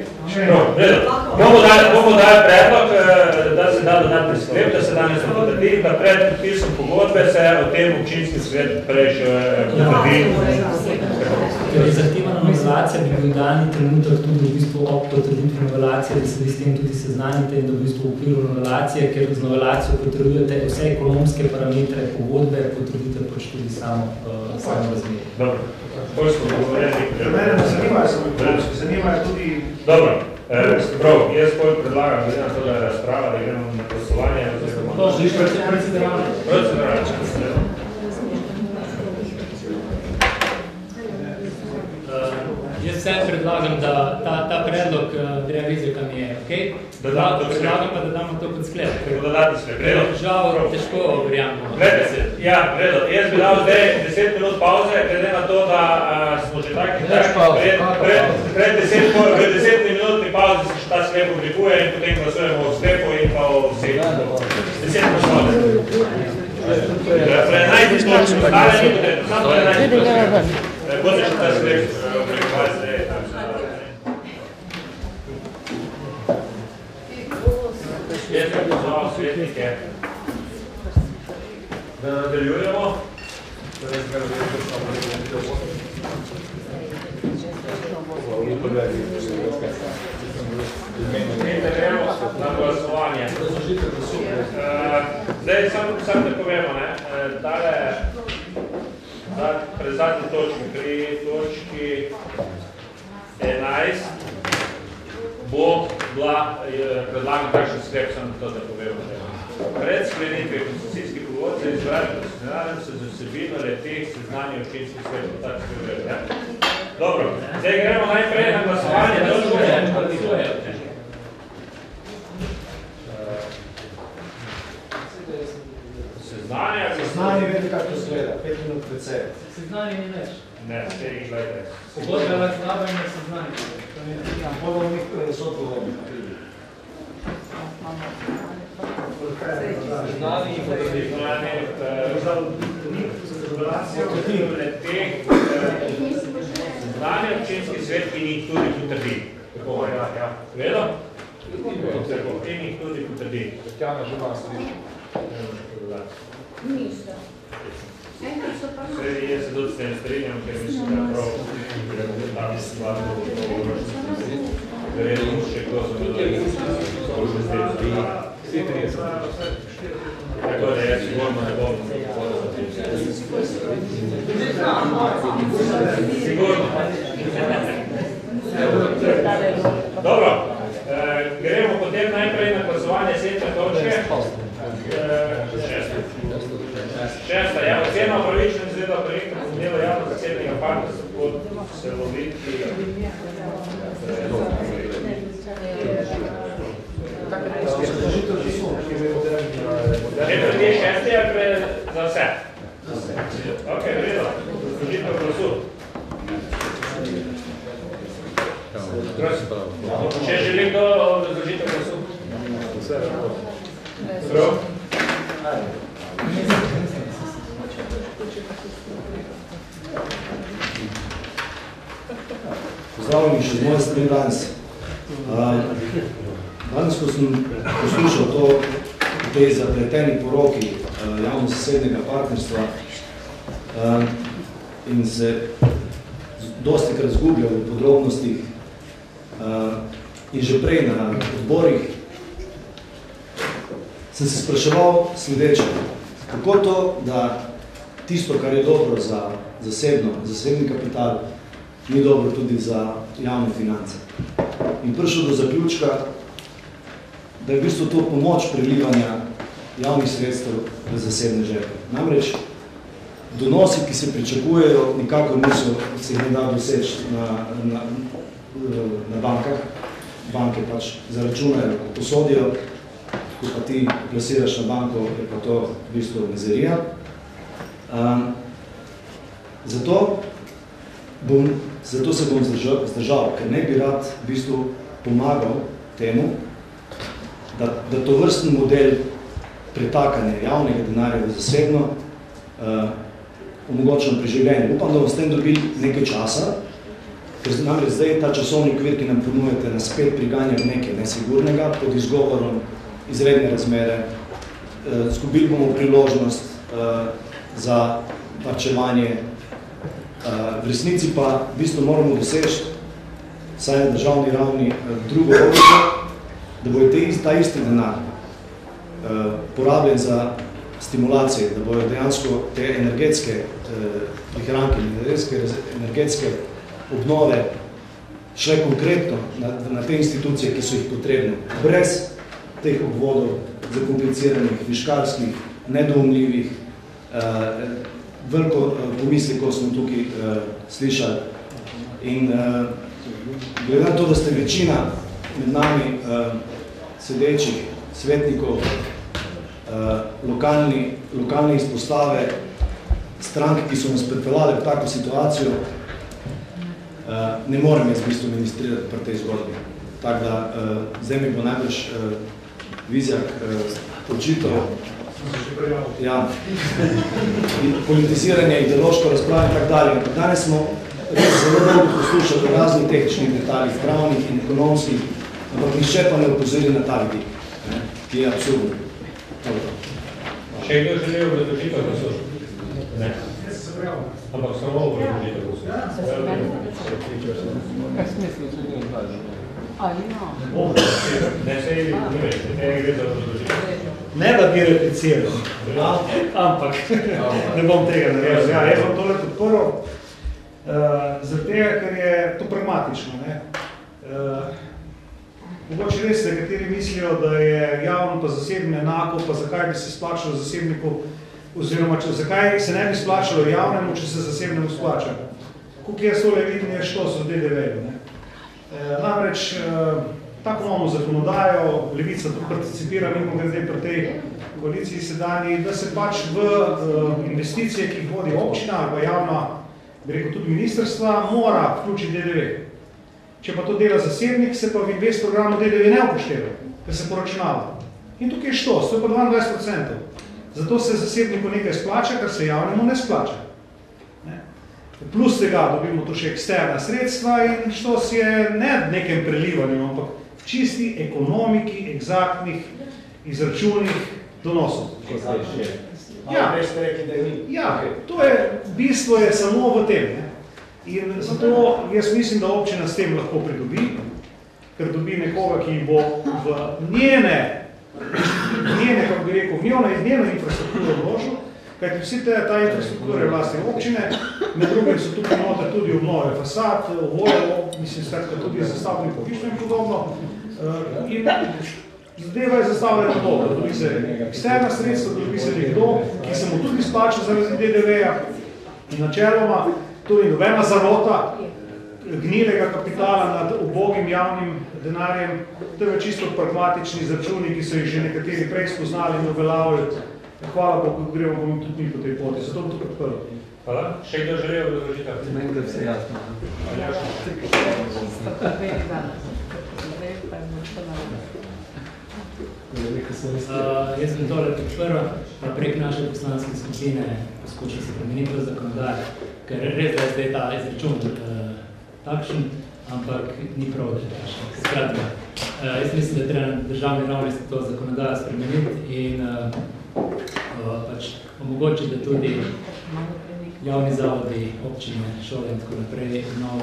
bomo dali predlog, da se da dodatni sklep, da se danes potrdi, da pred podpisom pogodbe se o tem občinski svet prej še potrdi. Ker je zahtevana novelacija, bi bil dani trenutek tudi v bistvu ob potrditvi novelacije, da se vi s tem tudi seznanite in da v bistvu v okviru novelacije, ker z novelacijo potrdujete vse ekonomske parametre pogodbe, potrdite pač tudi samo razmerje. Dobro. Bolj smo dogovorjeni. Mene ne zanimajo samo ekonomski, zanimajo tudi... Dobro, prav, jaz bolj predlagam, glede na to, da je razprava, da gremo na glasovanje. Jaz vse predlagam, da ta predlog Andreja Vizjaka mi je, okej? Predlagam pa, da damo to kot sklep. Dodatni sklep, redo. Žal, težko verjamemo. Ja, redo. Jaz bi dal zdaj 10 minut pauze, glede na to, da smo že pred 10 minutni pauzi se še ta sklep oblikuje in potem glasujemo o sklepu in pa o vseh. 10 minut pauze. Pre 11 točk, ostale ni potrebno, samo 11 točk. Bote še ta sklep oblikovati zdaj. Jaz bi pozval svetnike, da nadaljujemo. In da gremo na glasovanje. Zdaj, samo da povemo, pred zadnji točki, pri točki 11, bo bila predlagan takšen sklep, samo to, da povemo. Pred sklenitvijo koncesijskih pogodb za izbranje koncesionarjem se z vsebino le-teh seznani občinski svet, tako se povemo. Dobro, zdaj gremo najprej na glasovanje. Seznanje vedi, kako to zgleda, 5 minut pred sejo. Seznanje ni več. Ne, ste jih gledajte. Pogodbe razglava in seznanje. Ja, bodo njih so odgovorni. Seznanje in seznanje občinski svet in jih tudi potrdi. Vedo? In jih tudi potrdi. Tatjana že ima slišče. Ništa. Jaz se tudi s tem strinjam, ker mislim, da prav tako stvar verjetno še kdo zavedali, skozi s tem strinjam. Tako da jaz sigurno ne bom sigurno. Dobro, gremo potem najprej na glasovanje 7. točke. Šesta, ocena upravičenja izvedba projekta za delo javno-zasebnega partnerstva pod celoviti Eto, ti je šesti, ali pre za vse? Za vse. Ok, vredo. Razložitev glasu. Še želi kdo razložitev glasu? Vse. Prav? Pozdravljeni še z moje strani danes. Danes, ko sem poslušal to v tej zapleteni poroki javno-zasebnega partnerstva in se dostikrat izgubljal v podrobnostih in že prej na odborih, sem se spraševal sledeče, kako to, da tisto, kar je dobro za zasebni kapital, ni dobro tudi za javne finance. In prišel do zaključka, da je v bistvu to pomoč prelivanja javnih sredstev v zasebne žepe. Namreč donosi, ki se pričakujejo, nikakor niso se jih ne da doseči na bankah. Banke pač zaračunajo, ko posodijo, ko pa ti plasiraš na banko, je pa to v bistvu mizerija. Zato se bom zdržal, ker ne bi rad v bistvu pomagal temu, da to vrstni model pretakanja javnega denarja v zasebno omogočam pri življenju. Upam, da bomo s tem dobili nekaj časa, ker namreč zdaj ta časovni okvir, ki nam ponujete, nas spet priganja v nekaj nesigurnega, pod izgovorom izredne razmere. Zgubili bomo priložnost za varčevanje. V resnici pa v bistvu moramo doseči, vsaj na državni ravni, drugo logiko, da bo ta isti denar porabljen za stimulacije, da bojo dejansko te energetske prihranke, energetske obnove šle konkretno na te institucije, ki so jih potrebne, brez teh obvodov zakompliciranih, viškarskih, nedoumljivih, veliko pomisli, ko smo tukaj slišali. In glede na to, da ste večina med nami sedečih svetnikov, lokalne izpostave, stranke, ki so nas pripeljali v tako situacijo, ne morem jaz v bistvu ministrirati pri tej zgodbi. Tako da zdaj mi bo najbrž Vizjak očital politiziranje, ideološko razpravo in tako dalje. Danes smo res zelo dolgo poslušali o raznih tehničnih detaljih, pravnih in ekonomskih, ampak nišče pa ne opozori na ta vidik, ki je absurdno. Še kdo želel razložitev glasu? Ne. Ampak samo razložitev glasu. Kaj smisli se ni odlažil? Ne, se je ne gre za razložitev. Ne da bi repliciral, ampak ne bom tega naredil. Ja, jaz bom tole podporil, zaradi tega, ker je to pragmatično. Mogoče res nekateri mislijo, da je javno pa zasebno enako, pa zakaj bi se splačalo zasebniku, oziroma zakaj se ne bi splačalo javnemu, če se zasebnemu splača. Koliko jaz tole vidim, je što so DDV-ju. Namreč, tako imamo zakonodajo, Levica tudi participira, mimo glede pri tej koaliciji sedanji, da se pač v investicije, ki jih vodi občina ali pa javna, bi rekel tudi ministrstva, mora vključiti DDV. Če pa to dela zasebnik, se pa v invest programu DDV ne upošteva, ker se poračunava. In tukaj je što, to je pa 22%. Zato se zasebniku nekaj splača, kar se javnemu ne splača. Plus tega dobimo to še eksterna sredstva in što si je ne nekem prelivanju, ampak v čisti ekonomiki, egzaktnih izračunih donosov. Ja, to je, bistvo je samo v tem. In zato jaz mislim, da občina s tem lahko pridobi, ker dobi nekoga, ki bo v njene, kako bi rekel, v njeno infrastrukturo vložil, kajti vsi ta infrastrukture vlasti občine, med drugim so tukaj noter tudi obnove fasad, vojo, mislim, skratka tudi zastavljeni povišnjo in podobno. In zadeva je zastavljena dobro, dobi se eksterna sredstva, dobi se nekdo, ki se mu tudi splača zaradi DDV-ja in načeloma, to ni nobena zarota, gnilega kapitala nad ubogim javnim denarjem, temveč čisto pragmatični izračuni, ki so jih že nekateri prej spoznali in uveljavili. Hvala Bogu, gremo bomo tudi mi po tej poti, zato bom tukaj prvo. Hvala. Še kdo želijo obrazložitev? Meni da vse jasno. Jaz bi tole podprl, pa prek naše poslanske skupine poskušal spremeniti v zakonodaj, ker res da je zdaj ta izračun takšen, ampak ni prav, da je takšen. Skratka, jaz mislim, da je treba na državni ravni to zakonodajo spremeniti in pač omogočiti, da tudi javni zavodi, občine, šole in tako naprej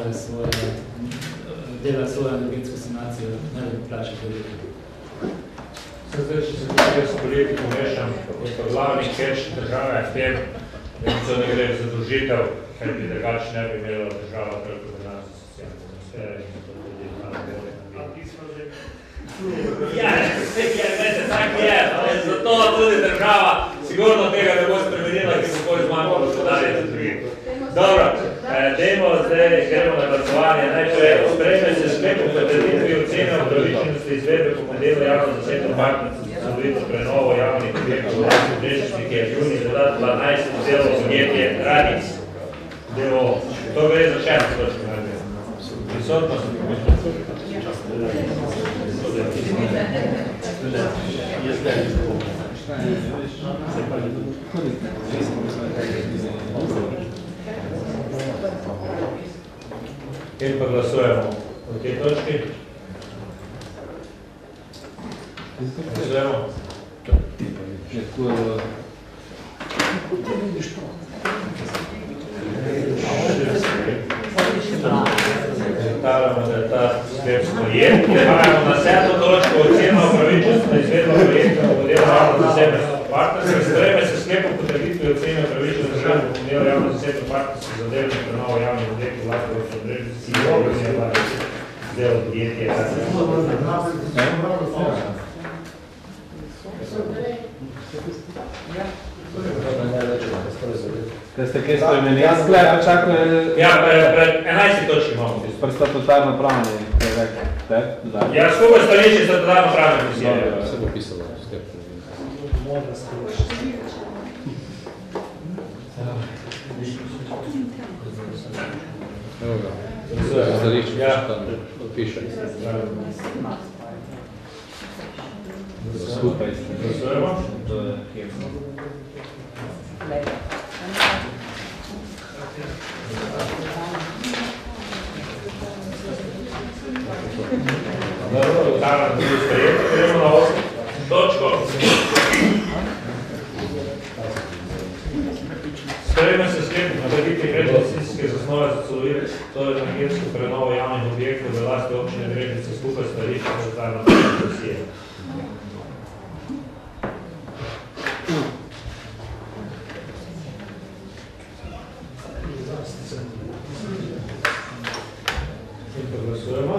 delajo svojo energetsko sanacijo, ne da plačajo podjetje. Zdaj, če se tukaj s politiko mešam, kako so glavni keč države v tem, da so ne gre zadolžitev, ker bi drugače ne bi imela država preko denar za socialne transfere in to tudi malo bolj. Ja, veste, tako je, zato tudi država sigurno tega ne bo spremenila, ki se bolj zmanjko gospodarje za drugi. Dobro, dejmo zdaj, gremo na glasovanje. Najprej, sprejme se sklep o potrditvi ocene upravičenosti izvedbe po modelu javno-zasebno partnerstvo za celovito prenovo javnih objektov v lasti Brežiščni, ki je v juni dodat 12 vzelo podjetje Radis. To gre za 6 točko. Prisotnost. In pa glasujemo v tej točki. Glasujemo. Zagotavljamo, da je ta sklep sprejet. Prehajamo na 7. točko ocena upravičenosti na izvedbo projekta v modelu javno-zasebno partnerstvo. Sprejme se sklep o potrditvi ocene upravičenosti na modelu javno-zasebno partnerstvo za delno prenovo javnih objektov v lasti občine Brežišča in občine delo podjetje. Kaj ste kaj spremenili? Jaz sklepa čakaj... Ja, pred 11 točki imamo. Pred statutarno pravne, kaj je rekel? Ja, skupaj stališče statutarno pravne komisije. Se bo pisalo. Modra stališče. Evo ga. Stališče, piše. Skupaj ste. Glasujemo? Dobro, dotarno tudi sprejeti, gremo na 8. točko. Sprejme se sklep na podjetji predinvesticijske zasnove za celovito energetsko prenovo javnih objektov v lasti občine Brežice skupaj stališče statutarno pravne komisije. In pa glasujemo.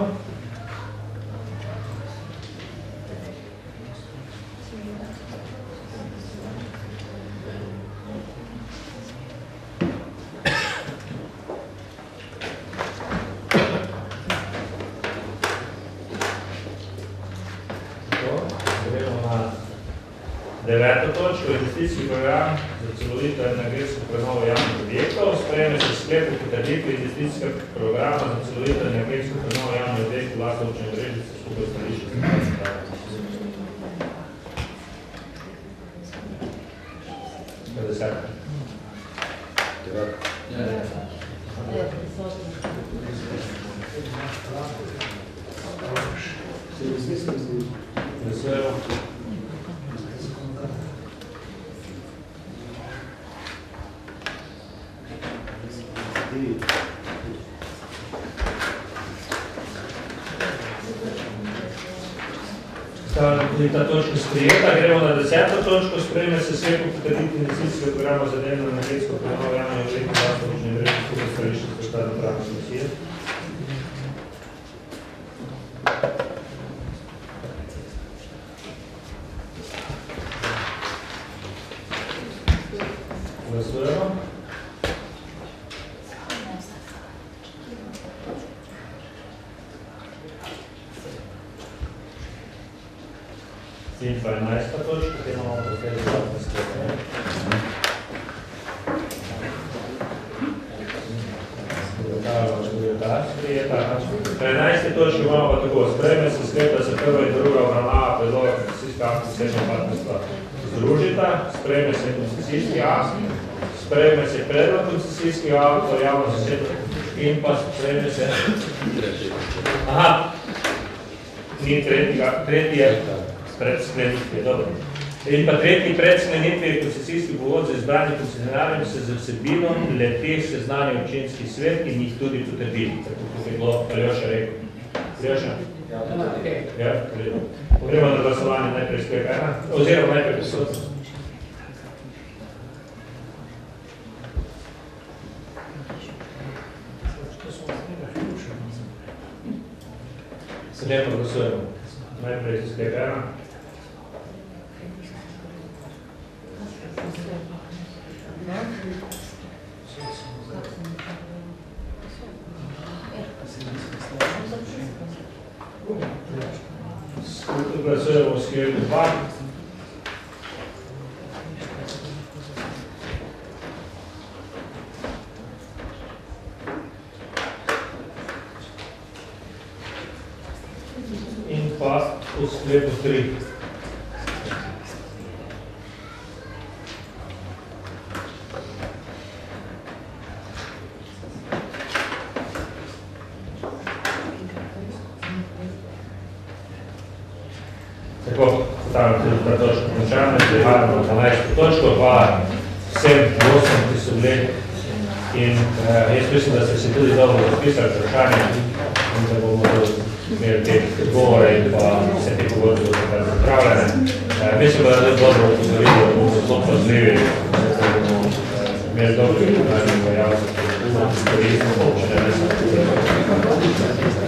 Gremo na 9. točko, investicijski program za celovito energetsko prenovo javnih objektov. Sprejme se sklep o potrditvi investicijskega programa za celovito energetsko prenovo javnih objektov v lasti občine Brežice skupaj stališče statutarne pravne komisije. 50. Glasujemo. Stavljamo tudi ta točka sprijeta. Gremo na 10. točko. Sprejme se sklep o potrditvi investicijskega programa za delno energetsko prenovo javnih objektov v lasti občine Brežice skupaj stališče statutarne pravne komisije. Glasujemo. In pa 11. točka, ki imamo potem dodatne sklepe. Pri 11. točki imamo pa tako, sprejme se sklep, da se prva in druga obravnava predloga koncesijskih aktov srednjega partnerstva združita, sprejme se koncesijski akt, sprejme se predlog koncesijskih aktov, javno zasebno in pa sprejme se... Aha, ni tretji je pred sklenitvi, dobro. In pa tretji pred sklenitvi koncesijskih pogodb za izbranje koncesionarjem se z vsebino le-teh seznani občinski svet in jih tudi potrdili, tako kot je bilo Aljoša rekel. Aljoša? Ja, vredno. Gremo na glasovanje najprej sklep 1, oziroma najprej posod. Se lepo glasujemo. Najprej sklep 1. Glasujemo v sklepu 2. In pa v sklepu 3. Tako, postavljamo tudi ta točka končana, prihajamo na 12. točko, hvala vsem gostom, ki so bili in jaz mislim, da ste se tudi dobro zapisali vprašanje in da bomo imeli te odgovore in pa vse te pogodbe pripravljene. Mislim, da je dobro upozoriti, da bomo zelo pozljivi, da bomo imeli dobro in javnosti, da bomo koristili občine, ne samo